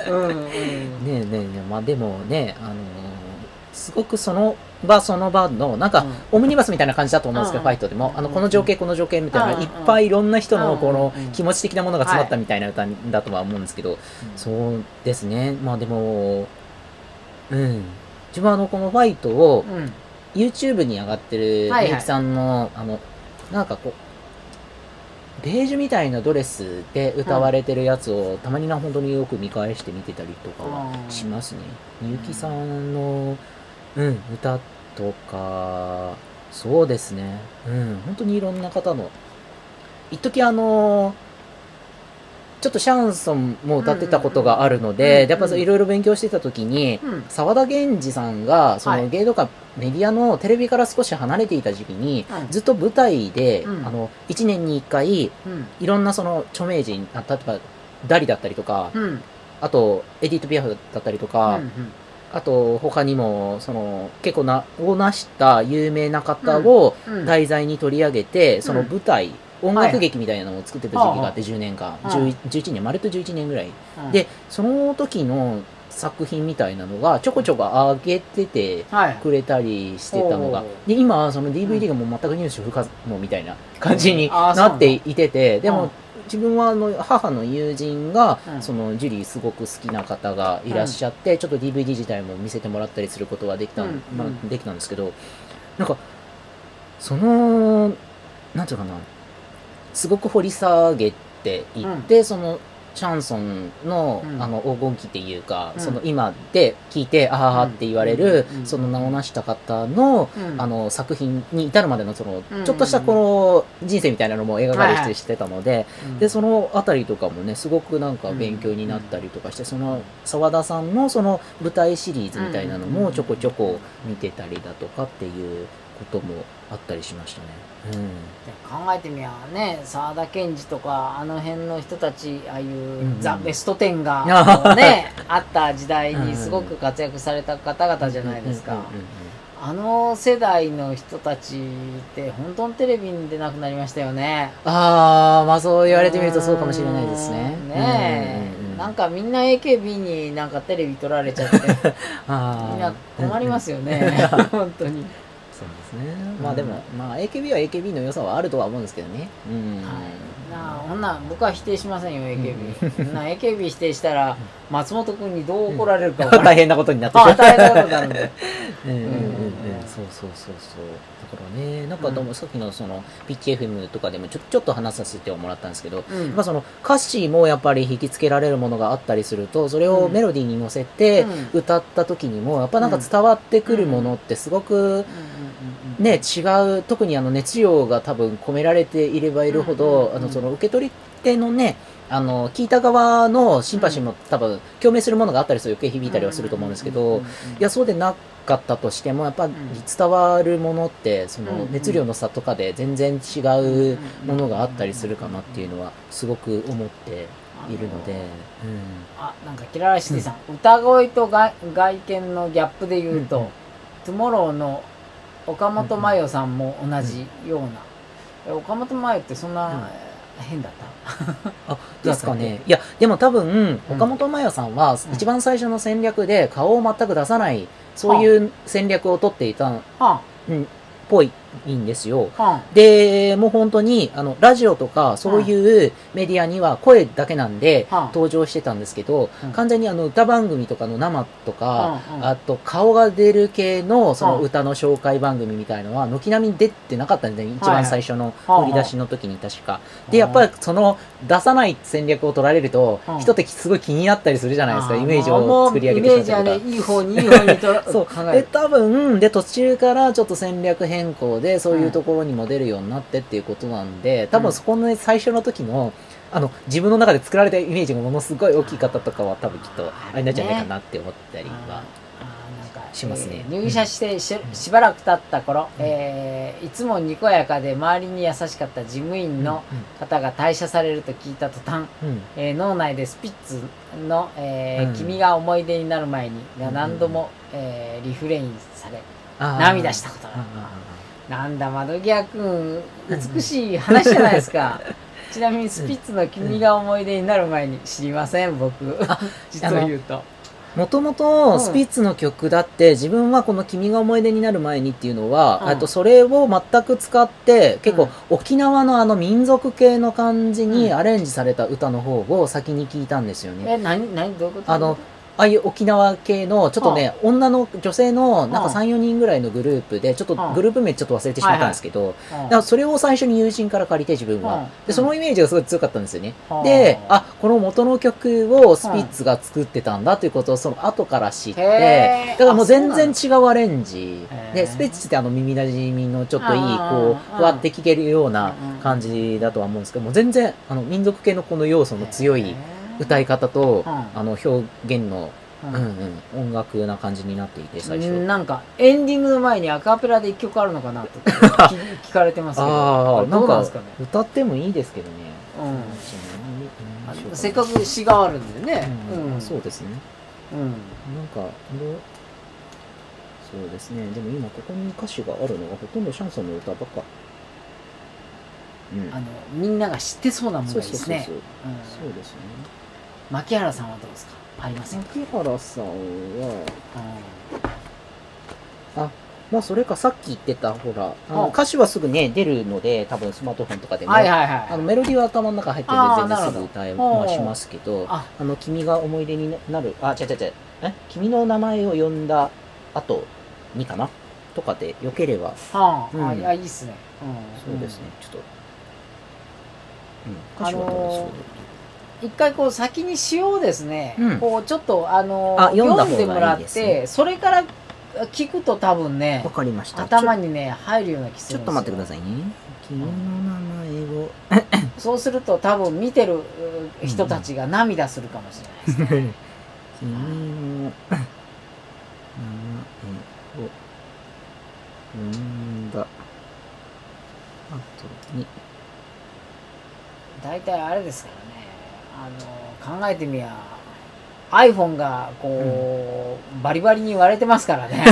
まあでもね、すごくその場その場のなんかオムニバスみたいな感じだと思うんですけど、ファイトでもこの情景この情景みたいないっぱいいろんな人のこの気持ち的なものが詰まったみたいな歌だとは思うんですけど、そうですね。まあでも自分はこのファイトをYouTube に上がってるみゆきさんのなんかこうベージュみたいなドレスで歌われてるやつをたまに本当によく見返して見てたりとかはしますね。みゆきさんの歌とかそうですね。本当にいろんな方の一時ちょっとシャンソンも歌ってたことがあるので、やっぱいろいろ勉強してた時に沢田研二さんがその芸能界メディアのテレビから少し離れていた時期にずっと舞台で1年に1回いろんなその著名人、例えばダリだったりとか、あとエディット・ピアフだったりとか、 あと他にもその結構名を成した有名な方を題材に取り上げて、その舞台、音楽劇みたいなのを作ってた時期があって、10年間、11年、丸と11年ぐらい、でその時の作品みたいなのがちょこちょこ上げててくれたりしてたのが、で今その DVD がもう全く入手不可能みたいな感じになっていてて、でも自分は母の友人が、そのジュリーすごく好きな方がいらっしゃって、ちょっと DVD 自体も見せてもらったりすることができたんですけど、なんかそのなんていうかな、すごく掘り下げていって、そのシャンソンの、黄金期っていうか、その今で聞いてああって言われる、その名を成した方の、作品に至るまでのその、ちょっとしたこの人生みたいなのも描かれたりしてたので、でそのあたりとかもねすごくなんか勉強になったりとかして、その澤田さんのその舞台シリーズみたいなのもちょこちょこ見てたりだとかっていうこともあったりしましたね。 考えてみやね、沢田研二とかあの辺の人たち、ああいうザ・ベスト10がねあった時代にすごく活躍された方々じゃないですか。あの世代の人たちって本当にテレビに出なくなりましたよね。 ああ、まあそう言われてみるとそうかもしれないですね。 ねえ、なんかみんな AKB になんかテレビ取られちゃってみんな困りますよね本当に。 そうですね。まあでも、まあ AKB は AKB の良さはあるとは思うんですけどね。 ほんな僕は否定しませんよ AKB。AKB 否定したら松本君にどう怒られるか大変なことになって大変なことになるんで。 そうそうそうそう。だからね、なんかでもさっきのそのピッチ FM とかでもちょっと話させてもらったんですけど、まあその歌詞もやっぱり引きつけられるものがあったりすると、それをメロディーに乗せて歌った時にもやっぱなんか伝わってくるものってすごくね、違う、特に熱量が多分込められていればいるほど、その受け取り手のね、聞いた側のシンパシーも多分共鳴するものがあったりすると余計響いたりはすると思うんですけど、いやそうでなかったとしてもやっぱり伝わるものってその熱量の差とかで全然違うものがあったりするかなっていうのはすごく思っているので、 なんかキララシティさん、歌声と外見のギャップで言うと、トゥモローの岡本真代さんも同じような、岡本真代ってそんな変だったあですかね。いやでも多分岡本真代さんは一番最初の戦略で顔を全く出さないそういう戦略を取っていたっぽいんですよ。でもう本当にラジオとかそういうメディアには声だけなんで登場してたんですけど、完全に歌番組とかの生とか、あと顔が出る系のその歌の紹介番組みたいのは軒並み出てなかったんで、一番最初の売り出しの時に確か。でやっぱりその出さない戦略を取られると人ってすごい気になったりするじゃないですか。イメージを作り上げてしまったりとか。 イメージはね、いい方にいい方にそうで多分で途中からちょっと戦略変更でそういうところにも出るようになってっていうことなんで、多分そこの、ね、最初の時の自分の中で作られたイメージがものすごい大きい方とかは多分きっとあれなんじゃないかなって思ったりはしますね。 入社してしばらく経った頃、いつもにこやかで周りに優しかった事務員の方が退社されると聞いた途端、脳内でスピッツの、君が思い出になる前にが何度も、リフレインされ涙したことがある。なんだ窓際くん美しい話じゃないですかちなみにスピッツの「君が思い出になる前に」知りません僕実を言うと。 もともとスピッツの曲だって自分はこの「君が思い出になる前に」っていうのは、それを全く使って結構沖縄の民族系の感じにアレンジされた歌の方を先に聞いたんですよね。 何どういうこと？ ああいう沖縄系のちょっとね、女性のなんか 3,4 人ぐらいのグループでちょっとグループ名ちょっと忘れてしまったんですけど、だからそれを最初に友人から借りて自分はでそのイメージがすごい強かったんですよね。でこの元の曲をスピッツが作ってたんだということをその後から知って、だからもう全然違うアレンジで、スピッツって耳なじみのちょっといいこうふわって聴けるような感じだとは思うんですけども、全然民族系のこの要素の強い歌い方と、表現の、音楽な感じになっていて最初なんかエンディングの前にアカペラで1曲あるのかなと聞かれてますけどなんか歌ってもいいですけどね、 せっかく詩があるんでね、 そうですね、なんかそうですね。でも今ここに歌詞があるのはほとんどシャンソンの歌ばっか。 みんなが知ってそうなものがいいですね。 そうですね。 牧原さんはどうですか？ありますか？ 牧原さんは、まあそれかさっき言ってた、ほら、歌詞はすぐね、出るので、多分スマートフォンとかでも、メロディーは頭の中入ってるんで、全然すぐ歌えはしますけど、君が思い出になる、君の名前を呼んだ後にかなとかでよければ。 いや、いいっすね。 そうですね、ちょっと。歌詞はどうですか？ 一回こう先に詩をですね、こうちょっと読んでもらって、それから聞くと多分ね、 わかりました。 頭にね入るような気するんですよ。 ちょっと待ってくださいね。君の名前を。 そうすると多分見てる人たちが涙するかもしれないですね。 君の名前を呼んだ後に。 大体あれですからね、考えてみや iPhone がこう、バリバリに割れてますからね。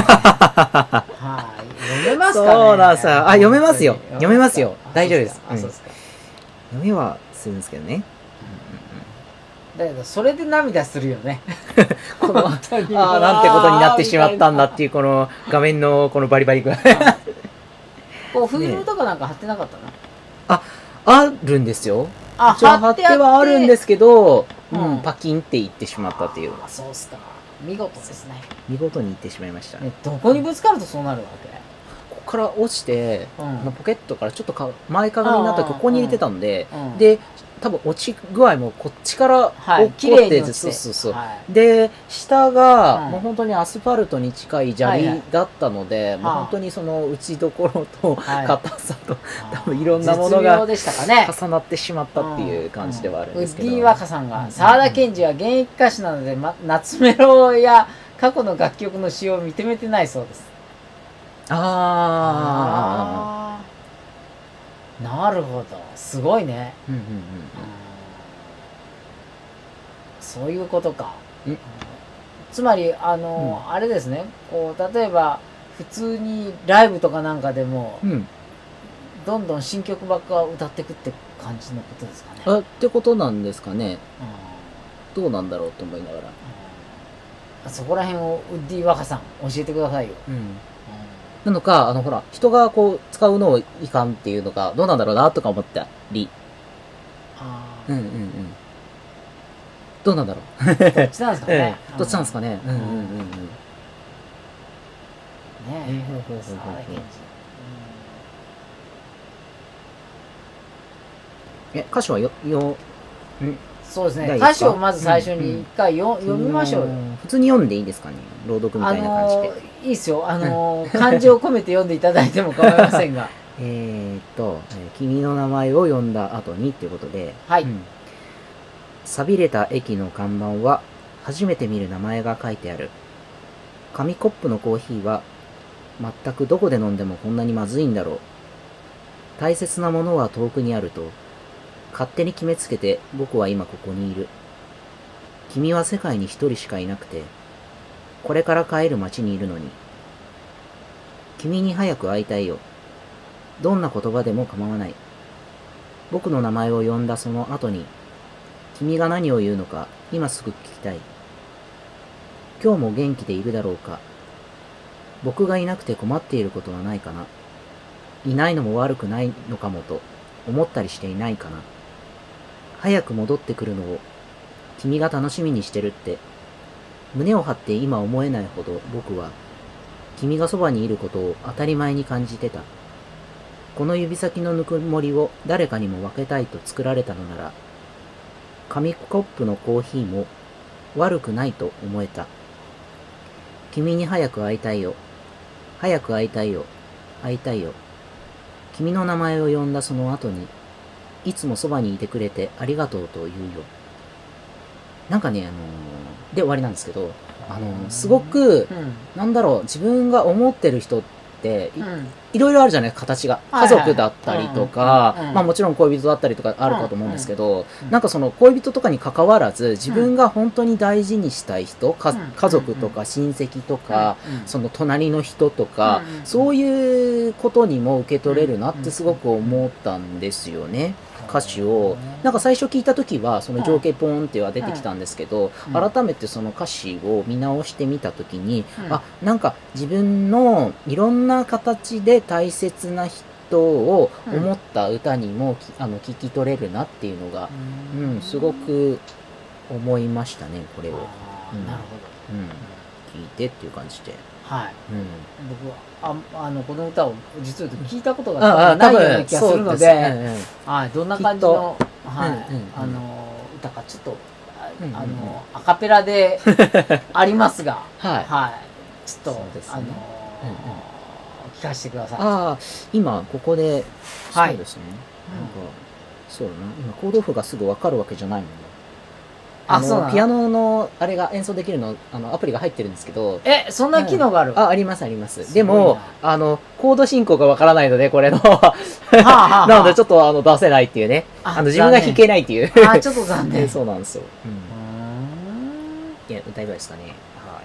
読めますかね。 そうださ、読めますよ。読めますよ。大丈夫です。そうですか。読めはするんですけどね。 だけどそれで涙するよね。 このなんてことになってしまったんだっていうこの画面のこのバリバリ具合。 こうフィルムとかなんか貼ってなかったな。あるんですよ。一応貼ってはあるんですけど、パキンっていってしまったっていう。 そうっすか。見事ですね。 見事にいってしまいました。 どこにぶつかるとそうなるわけ？ ここから落ちて、ポケットからちょっと前かがみになったここに入れてたんで、で、多分落ち具合もこっちから落っこって、で、下がもう本当にアスファルトに近い砂利だったので、もう本当にその打ちどころと硬さと、多分いろんなものが重なってしまったっていう感じではあるんですけど。 ウッディ・ワカさんが、沢田研二は現役歌手なので、夏メロや過去の楽曲の使用を認めてないそうです。なるほど、すごいね。そういうことか。つまりあれですね、こう例えば普通にライブとかなんかでも、どんどん新曲ばっか歌ってくって感じのことですかね。 ってことなんですかね。どうなんだろうと思いながら。 そこら辺をウッディ・ワカさん教えてくださいよ。 なのか、ほら、人がこう、使うのをいかんっていうのが、どうなんだろうな、とか思ったり。どうなんだろう。 どっちなんですかね。 どっちなんですかね。歌詞はそうですね。歌詞をまず最初に一回読みましょうよ。 普通に読んでいいんですかね。朗読みたいな感じで。 いいっすよ。感情を込めて読んでいただいても構いませんが。 君の名前を呼んだ後にっていうことで、錆びれた駅の看板は初めて見る名前が書いてある。紙コップのコーヒーは全くどこで飲んでもこんなにまずいんだろう。大切なものは遠くにあると勝手に決めつけて僕は今ここにいる。君は世界に一人しかいなくて、これから帰る街にいるのに。君に早く会いたいよ。どんな言葉でも構わない。僕の名前を呼んだその後に、君が何を言うのか今すぐ聞きたい。今日も元気でいるだろうか。僕がいなくて困っていることはないかな。いないのも悪くないのかもと思ったりしていないかな。早く戻ってくるのを君が楽しみにしてるって胸を張って今思えないほど僕は君がそばにいることを当たり前に感じてた。この指先のぬくもりを誰かにも分けたいと作られたのなら、紙コップのコーヒーも悪くないと思えた。君に早く会いたいよ。早く会いたいよ。会いたいよ。君の名前を呼んだその後に、いつもそばにいてくれてありがとうと言うよ。なんかね、で終わりなんですけど、すごく、なんだろう、自分が思ってる人って、 ていろいろあるじゃない、形が。家族だったりとか、まあもちろん恋人だったりとかあるかと思うんですけど、なんかその恋人とかに関わらず、自分が本当に大事にしたい人、家族とか親戚とか、その隣の人とか、そういうことにも受け取れるなってすごく思ったんですよね。歌詞をなんか最初聞いた時はその情景ポーンっては出てきたんですけど、改めてその歌詞を見直してみた時に、あ、なんか自分のいろんな形で大切な人を思った歌にも聞き取れるなっていうのが、すごく思いましたね、これを。なるほど、 聞いてっていう感じで。 はい、僕はこの歌を実は聞いたことがないような気がするので、どんな感じの歌かちょっとアカペラでありますが、ちょっと聞かせてください。今ここでそうですね。なんかそうだな、今コード譜がすぐ分かるわけじゃないもんね。ピアノのあれが演奏できるのアプリが入ってるんですけど、 そんな機能がある？ ありますあります。でもコード進行がわからないので、これのなのでちょっと出せないっていうね、自分が弾けないっていう、 ちょっと残念。 そうなんですよ。いや、歌いますかね。はい。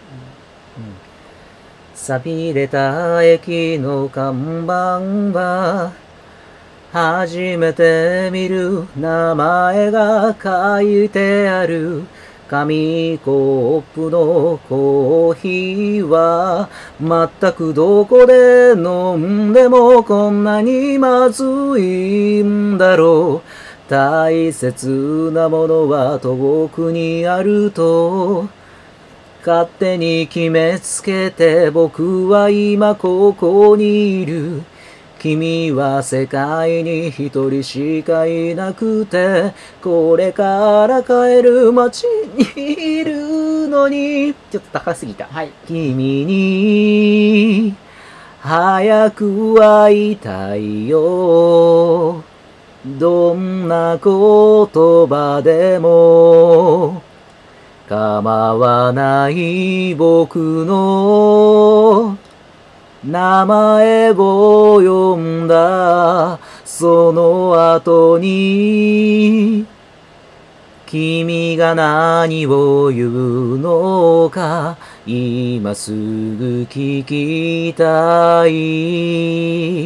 錆びれた駅の看板は初めて見る名前が書いてある。紙コップのコーヒーは全くどこで飲んでもこんなにまずいんだろう。大切なものは遠くにあると勝手に決めつけて、僕は今ここにいる。君は世界に一人しかいなくて、これから帰る街にいるのに。ちょっと高すぎた。君に早く会いたいよ。どんな言葉でも構わない僕の名前を呼んだその後に君が何を言うのか今すぐ聞きたい。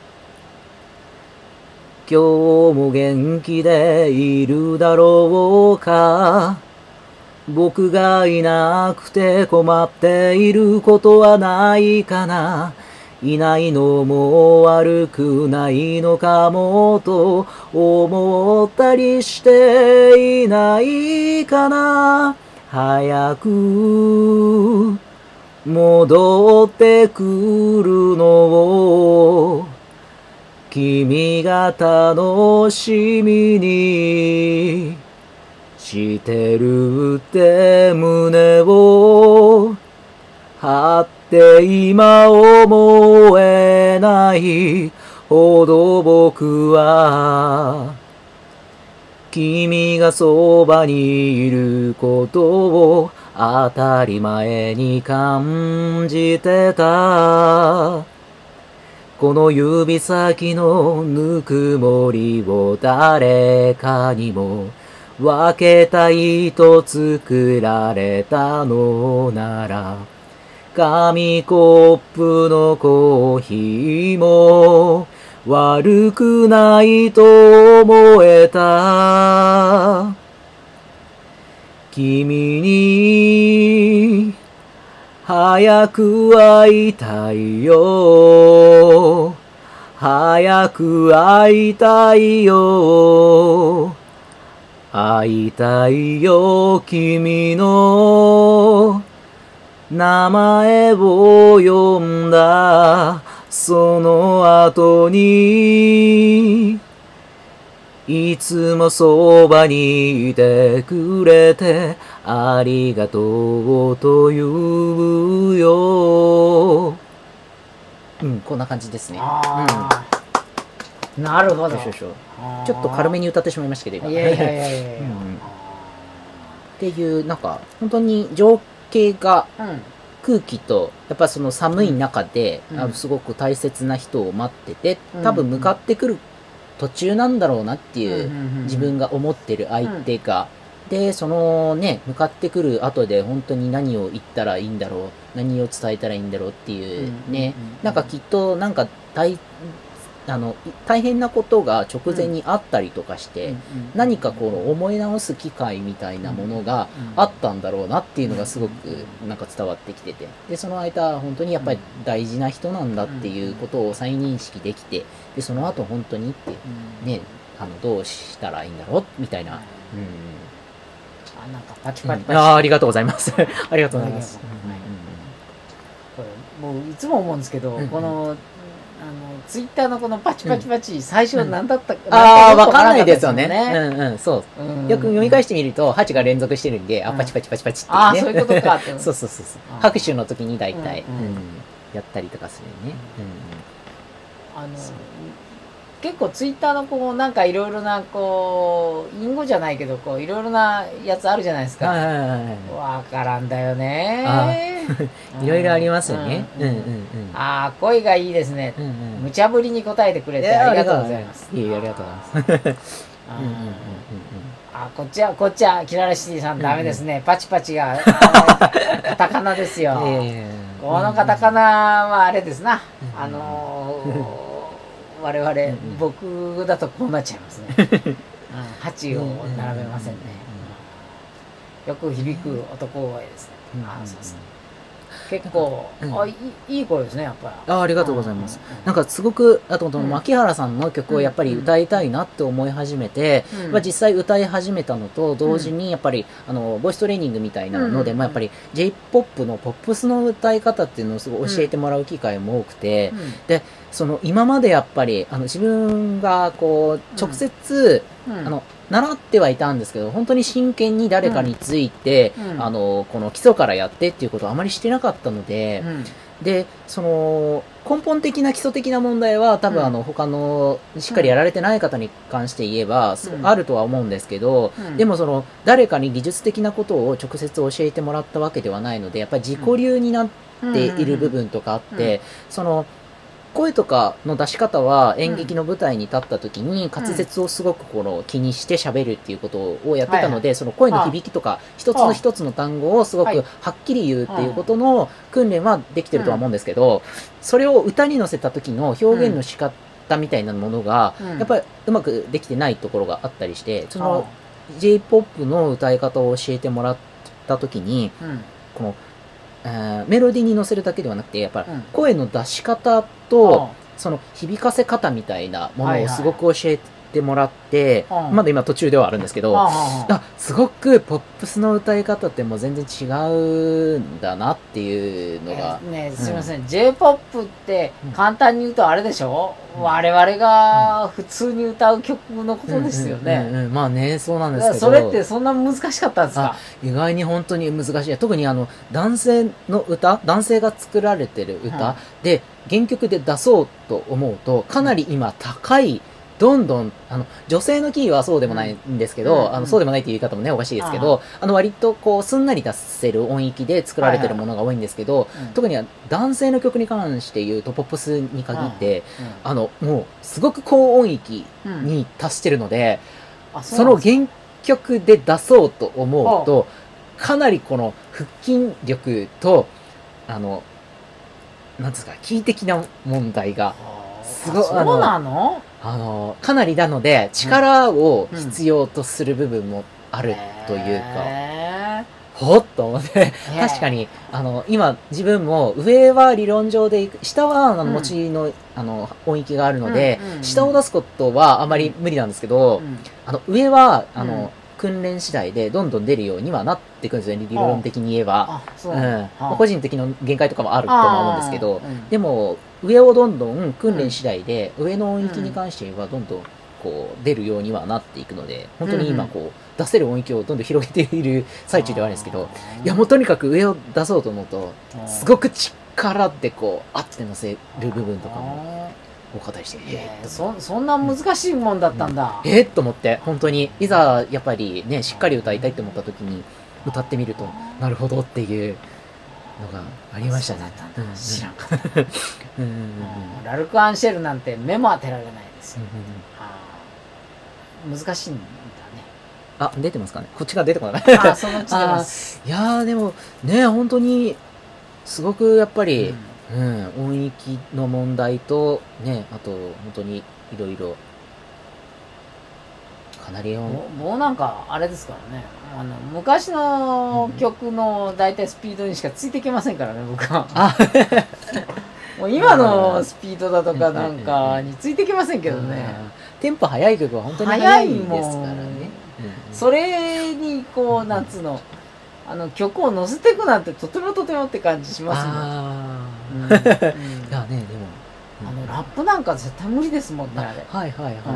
今日も元気でいるだろうか。僕がいなくて困っていることはないかな。いないのも悪くないのかもと思ったりしていないかな。早く戻ってくるのを君が楽しみにしてるって胸を張って今思えないほど僕は君がそばにいることを当たり前に感じてた。この指先のぬくもりを誰かにも分けたいと作られたのなら、紙コップのコーヒーも悪くないと思えた。君に早く会いたいよ。早く会いたいよ。会いたいよ、君の名前を呼んだその後にいつもそばにいてくれてありがとうと言うよ。こんな感じですね。 なるほど。 ちょっと軽めに歌ってしまいましたけど、今。っていう、なんか、本当に情景が空気とやっぱその寒い中で、すごく大切な人を待ってて、多分向かってくる途中なんだろうなっていう自分が思ってる相手が、でそのね向かってくる後で本当に何を言ったらいいんだろう、何を伝えたらいいんだろうっていうね、なんかきっとなんか大変なことが直前にあったりとかして、何かこの思い直す機会みたいなものがあったんだろうなっていうのがすごくなんか伝わってきてて、でその間本当にやっぱり大事な人なんだっていうことを再認識できて、でその後本当にってね、どうしたらいいんだろうみたいな。 なんかパチパチパチ。 ありがとうございます。ありがとうございます。 これもういつも思うんですけど、このツイッターのこのパチパチパチ、最初何だったか、 わかんないですよね。そう。よく読み返してみると、8が連続してるんで、パチパチパチパチってね。 そういうことかって。 そう。拍手の時に大体やったりとかするね。 結構ツイッターのこうなんかいろいろなこう隠語じゃないけどこういろいろなやつあるじゃないですか。わからんだよね。 いろいろありますよね。 声がいいですね。無茶ぶりに答えてくれてありがとうございます。 いえ、ありがとうございます。 こっちはキララシティさんダメですね。パチパチがカタカナですよ。このカタカナはあれですな。我々、僕だとこうなっちゃいますね。8を並べませんね。よく響く男声ですね。そうですね。結構、いい声ですね、やっぱり。 ありがとうございます。なんかすごく、あと、牧原さんの曲をやっぱり歌いたいなって思い始めて、実際歌い始めたのと同時に、やっぱり、ボイストレーニングみたいなので、やっぱり J-POP のポップスの歌い方っていうのをすごい教えてもらう機会も多くて、で、今までやっぱり、自分がこう、直接、習ってはいたんですけど、本当に真剣に誰かについて、この基礎からやってっていうことをあまりしてなかったので、で、根本的な基礎的な問題は多分他のしっかりやられてない方に関して言えば、あるとは思うんですけど、でも誰かに技術的なことを直接教えてもらったわけではないので、やっぱり自己流になっている部分とかあって、声とかの出し方は演劇の舞台に立った時に滑舌をすごく気にして喋るっていうことをやってたので、その声の響きとか一つの一つの単語をすごくはっきり言うっていうことの訓練はできてるとは思うんですけど、それを歌に乗せた時の表現の仕方みたいなものがやっぱりうまくできてないところがあったりして、その J-POP の歌い方を教えてもらった時に、このメロディーに乗せるだけではなくて、やっぱり声の出し方とその響かせ方みたいなものをすごく教えてもらって、まだ今途中ではあるんですけど、すごくポップスの歌い方ってもう全然違うんだなっていうのが。 すいません、J-POP って簡単に言うとあれでしょ、我々が普通に歌う曲のことですよね。 まあね、そうなんですけど、 それってそんな難しかったんですか？ 意外に本当に難しい。特に男性の歌、男性が作られてる歌で原曲で出そうと思うと、かなり今高い、どんどん女性のキーはそうでもないんですけど、そうでもないっていう言い方もねおかしいですけど、割とこうすんなり出せる音域で作られてるものが多いんですけど、特に男性の曲に関して言うとポップスに限って、もうすごく高音域に達してるので、その原曲で出そうと思うと、かなりこの腹筋力となんですか、キー的な問題がすごい、 そうなの？ かなりなので力を必要とする部分もあるというか、ほっと思って確かに今自分も上は理論上でいく、下は持ちの音域があるので、下を出すことはあまり無理なんですけど、上は訓練次第でどんどん出るようにはなっていくんですよね、理論的に言えば。個人的な限界とかもあるとは思うんですけど、でも上をどんどん訓練次第で、上の音域に関してはどんどんこう出るようにはなっていくので、本当に今こう出せる音域をどんどん広げている最中ではあるんですけど、いやもうとにかく上を出そうと思うとすごく力でこうあって乗せる部分とかも多かったりして、 そんな難しいもんだったんだ。 と思って、本当にいざやっぱりねしっかり歌いたいって思った時に歌ってみるとなるほどっていう。 がありましたね。 知らんかった。ラルク・アンシェルなんて目も当てられないですよ。難しいんだね。 あ、出てますかね。こっちが出てこない。 あ、そのうち出ます。 いやでもね、本当にすごくやっぱり、音域の問題とね、あと本当にいろいろかなりもうなんかあれですからね、昔の曲の大体スピードにしかついてきませんからね、僕は。もう今のスピードだとかなんかについてきませんけどね。 テンポ速い曲は本当に速いですからね。 それにこうなんつうの、曲を乗せていくなんてとてもって感じしますもん。いやね、でもラップなんか絶対無理ですもんね、あれ。 はい。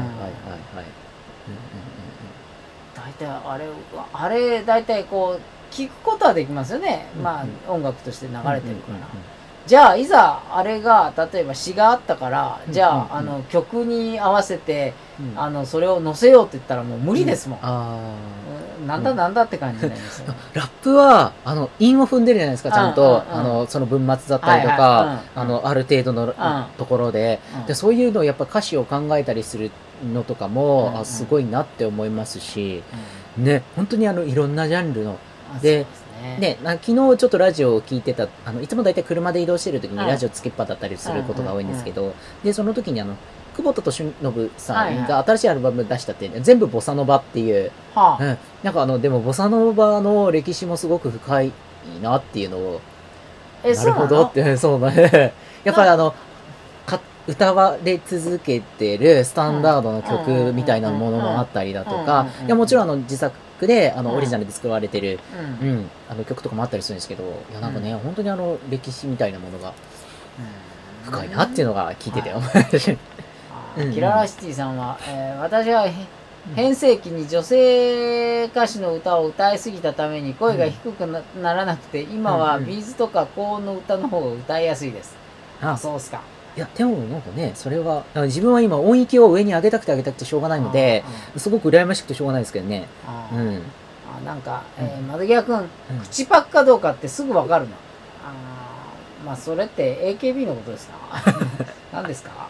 大体あれ大体こう聞くことはできますよね。まあ音楽として流れてるから。じゃあいざあれが例えば詩があったからじゃあ曲に合わせてそれを載せようって言ったらもう無理ですもん。なんだって感じになりますよ。 ラップは韻を踏んでるじゃないですか、ちゃんとその文末だったりとかある程度のところでそういうのをやっぱ歌詞を考えたりするのとかもすごいなって思いますしね、本当にいろんなジャンルのでね、昨日ちょっとラジオを聞いてたいつも大体車で移動してる時にラジオつけっぱだったりすることが多いんですけど、でその時に久保田利伸さんが新しいアルバム出したって、全部ボサノバっていう、なんかでもボサノバの歴史もすごく深いなっていうのをなるほどってそうだねやっぱり歌われ続けてるスタンダードの曲みたいなものもあったりだとか、いやもちろん自作でオリジナルで作られてる曲とかもあったりするんですけど、いやなんかね本当に歴史みたいなものが深いなっていうのが聞いてて思いました。 キララシティさんは、私は変声期に女性歌手の歌を歌いすぎたために声が低くならなくて今はビーズとか高音の歌の方が歌いやすいです。あ、そうっすか。 いやでもなんかね、それは自分は今音域を上に上げたくてしょうがないので、すごく羨ましくてしょうがないですけどね。 なんか窓際くん、口パクかどうかってすぐわかるの。まあそれって AKB のことですか？何ですか？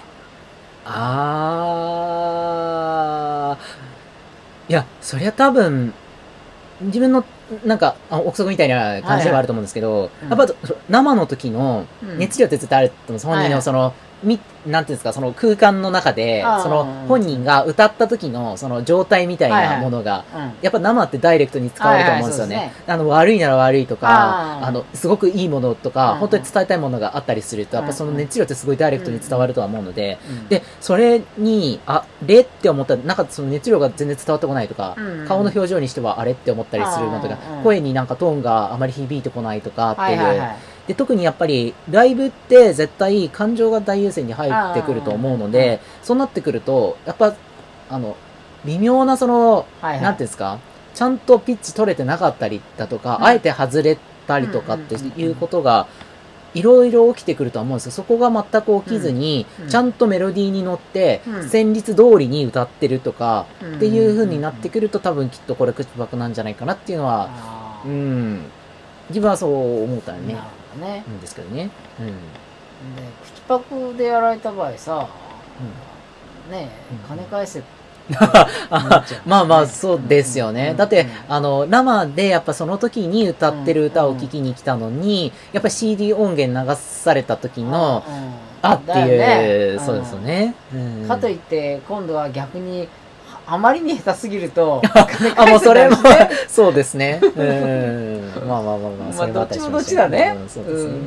いやそりゃ多分自分のなんか憶測みたいな感じではあると思うんですけど、やっぱ生の時の熱量って絶対あると思うんです。本人のそのなんていうんですか、その空間の中でその本人が歌った時のその状態みたいなものがやっぱ生ってダイレクトに使われると思うんですよね。悪いなら悪いとかすごくいいものとか本当に伝えたいものがあったりするとやっぱその熱量ってすごいダイレクトに伝わるとは思うので、でそれにあれって思ったらなんかその熱量が全然伝わってこないとか、顔の表情にしてはあれって思ったりするのとか、声になんかトーンがあまり響いてこないとかっていう。で特にやっぱりライブって絶対感情が大優先に入ってくると思うので、そうなってくるとやっぱ微妙なそのなんていうんですか、ちゃんとピッチ取れてなかったりだとか、あえて外れたりとかっていうことがいろいろ起きてくるとは思うんですけど、そこが全く起きずにちゃんとメロディーに乗って旋律通りに歌ってるとかっていう風になってくると多分きっとこれ口パクなんじゃないかなっていうのは自分はそう思ったらね。んですけどね。で口パクでやられた場合さ、ね金返せまあまあそうですよね。だって生でやっぱその時に歌ってる歌を聴きに来たのにやっぱり CD 音源流された時のっていう、そうですよね。 かといって今度は逆にあまりに下手すぎるともうそれもそうですね。まあどっちもどっちだね。 そうですね。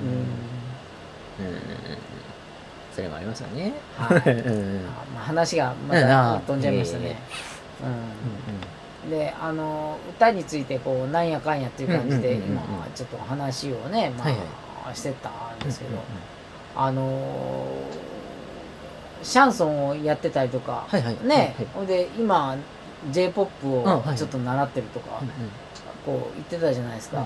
それもありますよね。 話がまた飛んじゃいましたね。で歌についてこうなんやかんやっていう感じで今ちょっと話をねしてたんですけど、シャンソンをやってたりとかね、で今 J-POP をちょっと習ってるとかこう言ってたじゃないですか。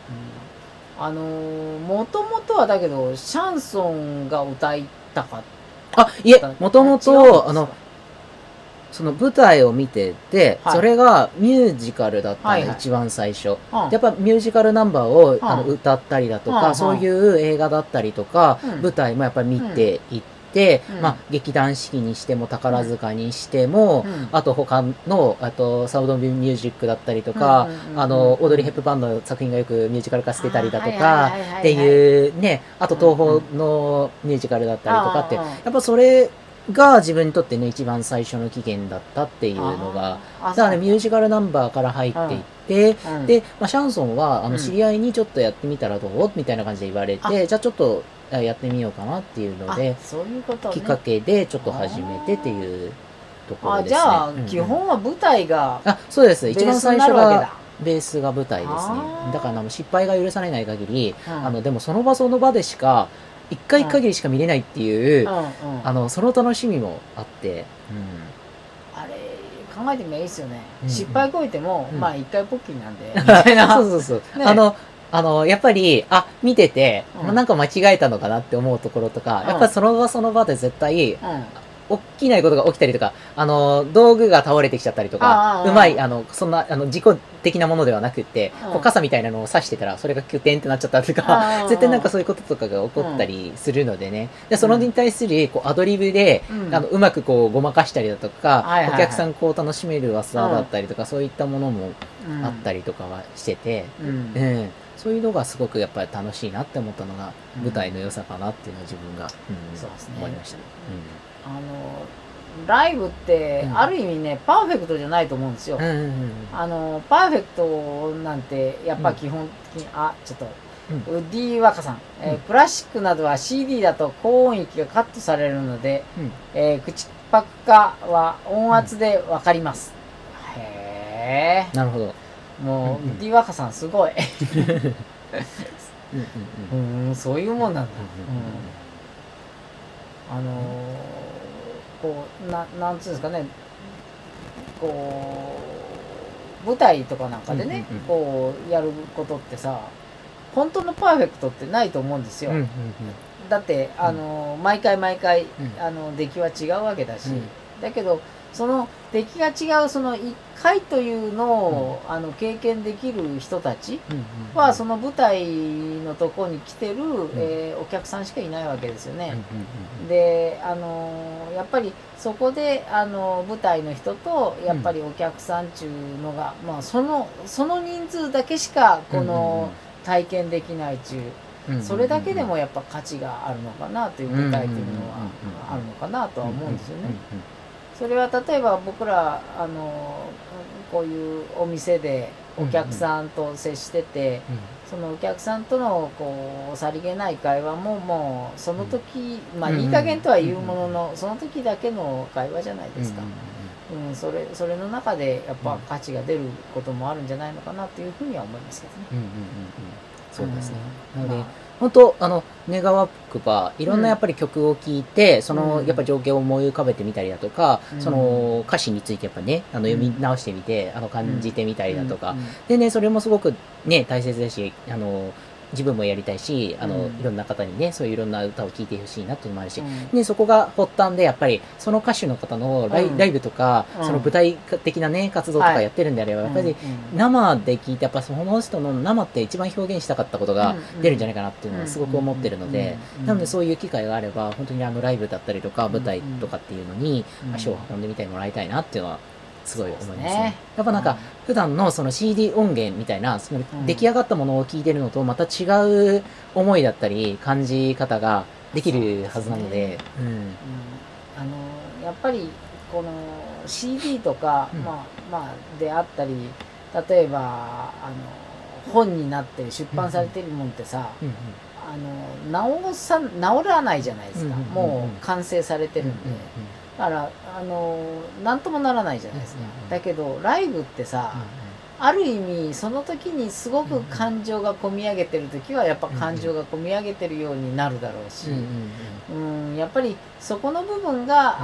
もともとはだけどシャンソンが歌いたかった。 いえもともとその舞台を見てて、 はいそれがミュージカルだったの、 はいはい一番最初。 うんやっぱミュージカルナンバーを、 うん歌ったりだとか、 うんそういう映画だったりとか、 うん舞台もやっぱり見ていって、 うんまあ、劇団四季にしても宝塚にしても、 うんあと他の、サウドミュージックだったりとか、オードリー・ヘップバーンの作品がよくミュージカル化してたりだとか、っていうね、あと東宝のミュージカルだったりとかって、 うんうんやっぱそれが自分にとってね、一番最初の起源だったっていうのが、だからね、ミュージカルナンバーから入っていって、 うんで、まあ、シャンソンは、 うん知り合いにちょっとやってみたらどうみたいな感じで言われて、じゃあちょっとやってみようかなっていうので、 そういうことね。 きっかけでちょっと始めてっていうところですね。 じゃあ、 うん基本は舞台があ、そうです。 ベ一番ースにな最初がるわけだ。 ベースが舞台ですねあ。ーだから失敗が許されない限り、 うんでもその場その場でしか、一回限りしか見れないっていう、その楽しみもあって、 あれ考えてみればいいですよね。 うん失敗こいても、 うんまあ一回ポッキーなんで、みたいな。 そうそうそう。 ねやっぱり、見てて、 うんなんか間違えたのかなって思うところとか、 うんやっぱりその場その場で絶対、 うん大きないことが起きたりとか、道具が倒れてきちゃったりとか、 あーうまい、そんな、事故的なものではなくって、 うんこう傘みたいなのを刺してたら、それがキュテンってなっちゃったりとあか、 ー絶対なんかそういうこととかが起こったりするのでね。で、そのに対する、アドリブで、 うんうまくごまかしたりだとか、 はいはいはいお客さん楽しめる技だったりとか、そういったものもあったり。 りとかはしてて、 うんうん、そういうのがすごくやっぱり楽しいなって思ったのが、 うん舞台の良さかなっていうのは自分が、 そうですね思いました。 ライブってう、んある意味ね、パーフェクトじゃないと思うんですよ。 うんうんうんパーフェクトなんて、やっぱ基本的に、ちょっと、ウッディ若さん、クラシックなどは CD だと高音域がカットされるので、口パク化は音圧でわかります。へなるほど。 え。もう、 うんうんウッディ若さんすごい。 うんうんそういうもんなんだ。 うんなんつうんですかね、舞台とかなんかでね、やることってさ、本当のパーフェクトってないと思うんですよ。 うんうんうんだって、毎回毎回、 ん出来は違うわけだし、 うんだけど、その出来が違う、その一回というのを、経験できる人たちは、その舞台のとこに来てる、お客さんしかいないわけですよね。で、やっぱりそこで、舞台の人と、やっぱりお客さんっていうのが、まあ、その人数だけしか、体験できないっていう、それだけでもやっぱ価値があるのかなという舞台というのはあるのかなとは思うんですよね。それは例えば僕らこういうお店でお客さんと接してて、そのお客さんとのさりげない会話ももうその時、まあいい加減とは言うものの、その時だけの会話じゃないですか。それの中でやっぱ価値が出ることもあるんじゃないのかなというふうには思いますけどね。 そうですね。なので、本当願わくば、いろんなやっぱり曲を聴いて、やっぱ情景を思い浮かべてみたりだとか、その歌詞についてやっぱね、読み直してみて、感じてみたりだとか、でね、それもすごくね、大切だし、自分もやりたいし、いろんな方にね、そういういろんな歌を聴いてほしいなっていうのもあるし、で、そこが発端で、やっぱり、その歌手の方のライブとか、その舞台的なね、活動とかやってるんであれば、やっぱり、生で聴いて、やっぱその人の生って一番表現したかったことが出るんじゃないかなっていうのはすごく思ってるので、なのでそういう機会があれば、本当にライブだったりとか、舞台とかっていうのに足を運んでみてもらいたいなっていうのは、すごい思いますね。やっぱなんか、普段のその CD 音源みたいな、その出来上がったものを聴いてるのとまた違う思いだったり、感じ方ができるはずなので、 やっぱり、この CD とか、であったり、例えば、本になって出版されてるもんってさ、直らないじゃないですか。もう完成されてるんで。だから、なんともならないじゃないですか。だけど、ライブってさ、ある意味、その時にすごく感情が込み上げてる時は、やっぱ感情が込み上げてるようになるだろうし、やっぱりそこの部分が、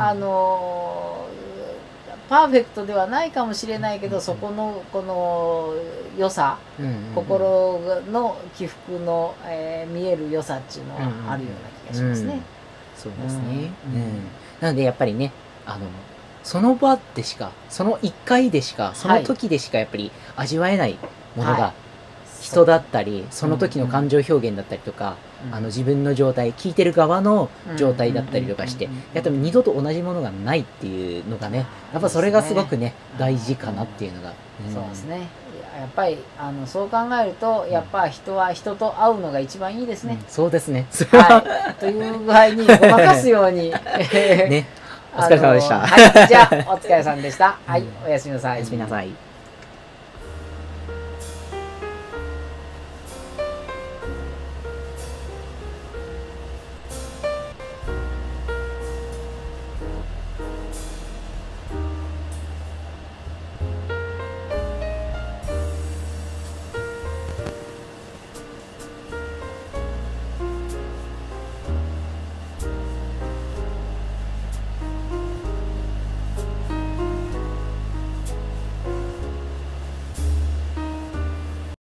パーフェクトではないかもしれないけど、そこの、この良さ、心の起伏の、見える良さっていうのはあるような気がしますね。 そうですね。なのでやっぱりね、 その場でしか、その1回でしか、その時でしかやっぱり味わえないものが、 はい人だったり、その時の感情表現だったりとか、自分の状態、聞いてる側の状態だったりとかして、やっぱり二度と同じものがないっていうのがね、やっぱそれがすごくね、大事かなっていうのが。 そうですね。やっぱりそう考えると、やっぱ人は人と会うのが一番いいですね。 そうですね。 はい。という具合にごまかすように。 ね。お疲れ様でした。 はい。じゃあ、お疲れさんでした。はい。おやすみなさい。 おやすみなさい。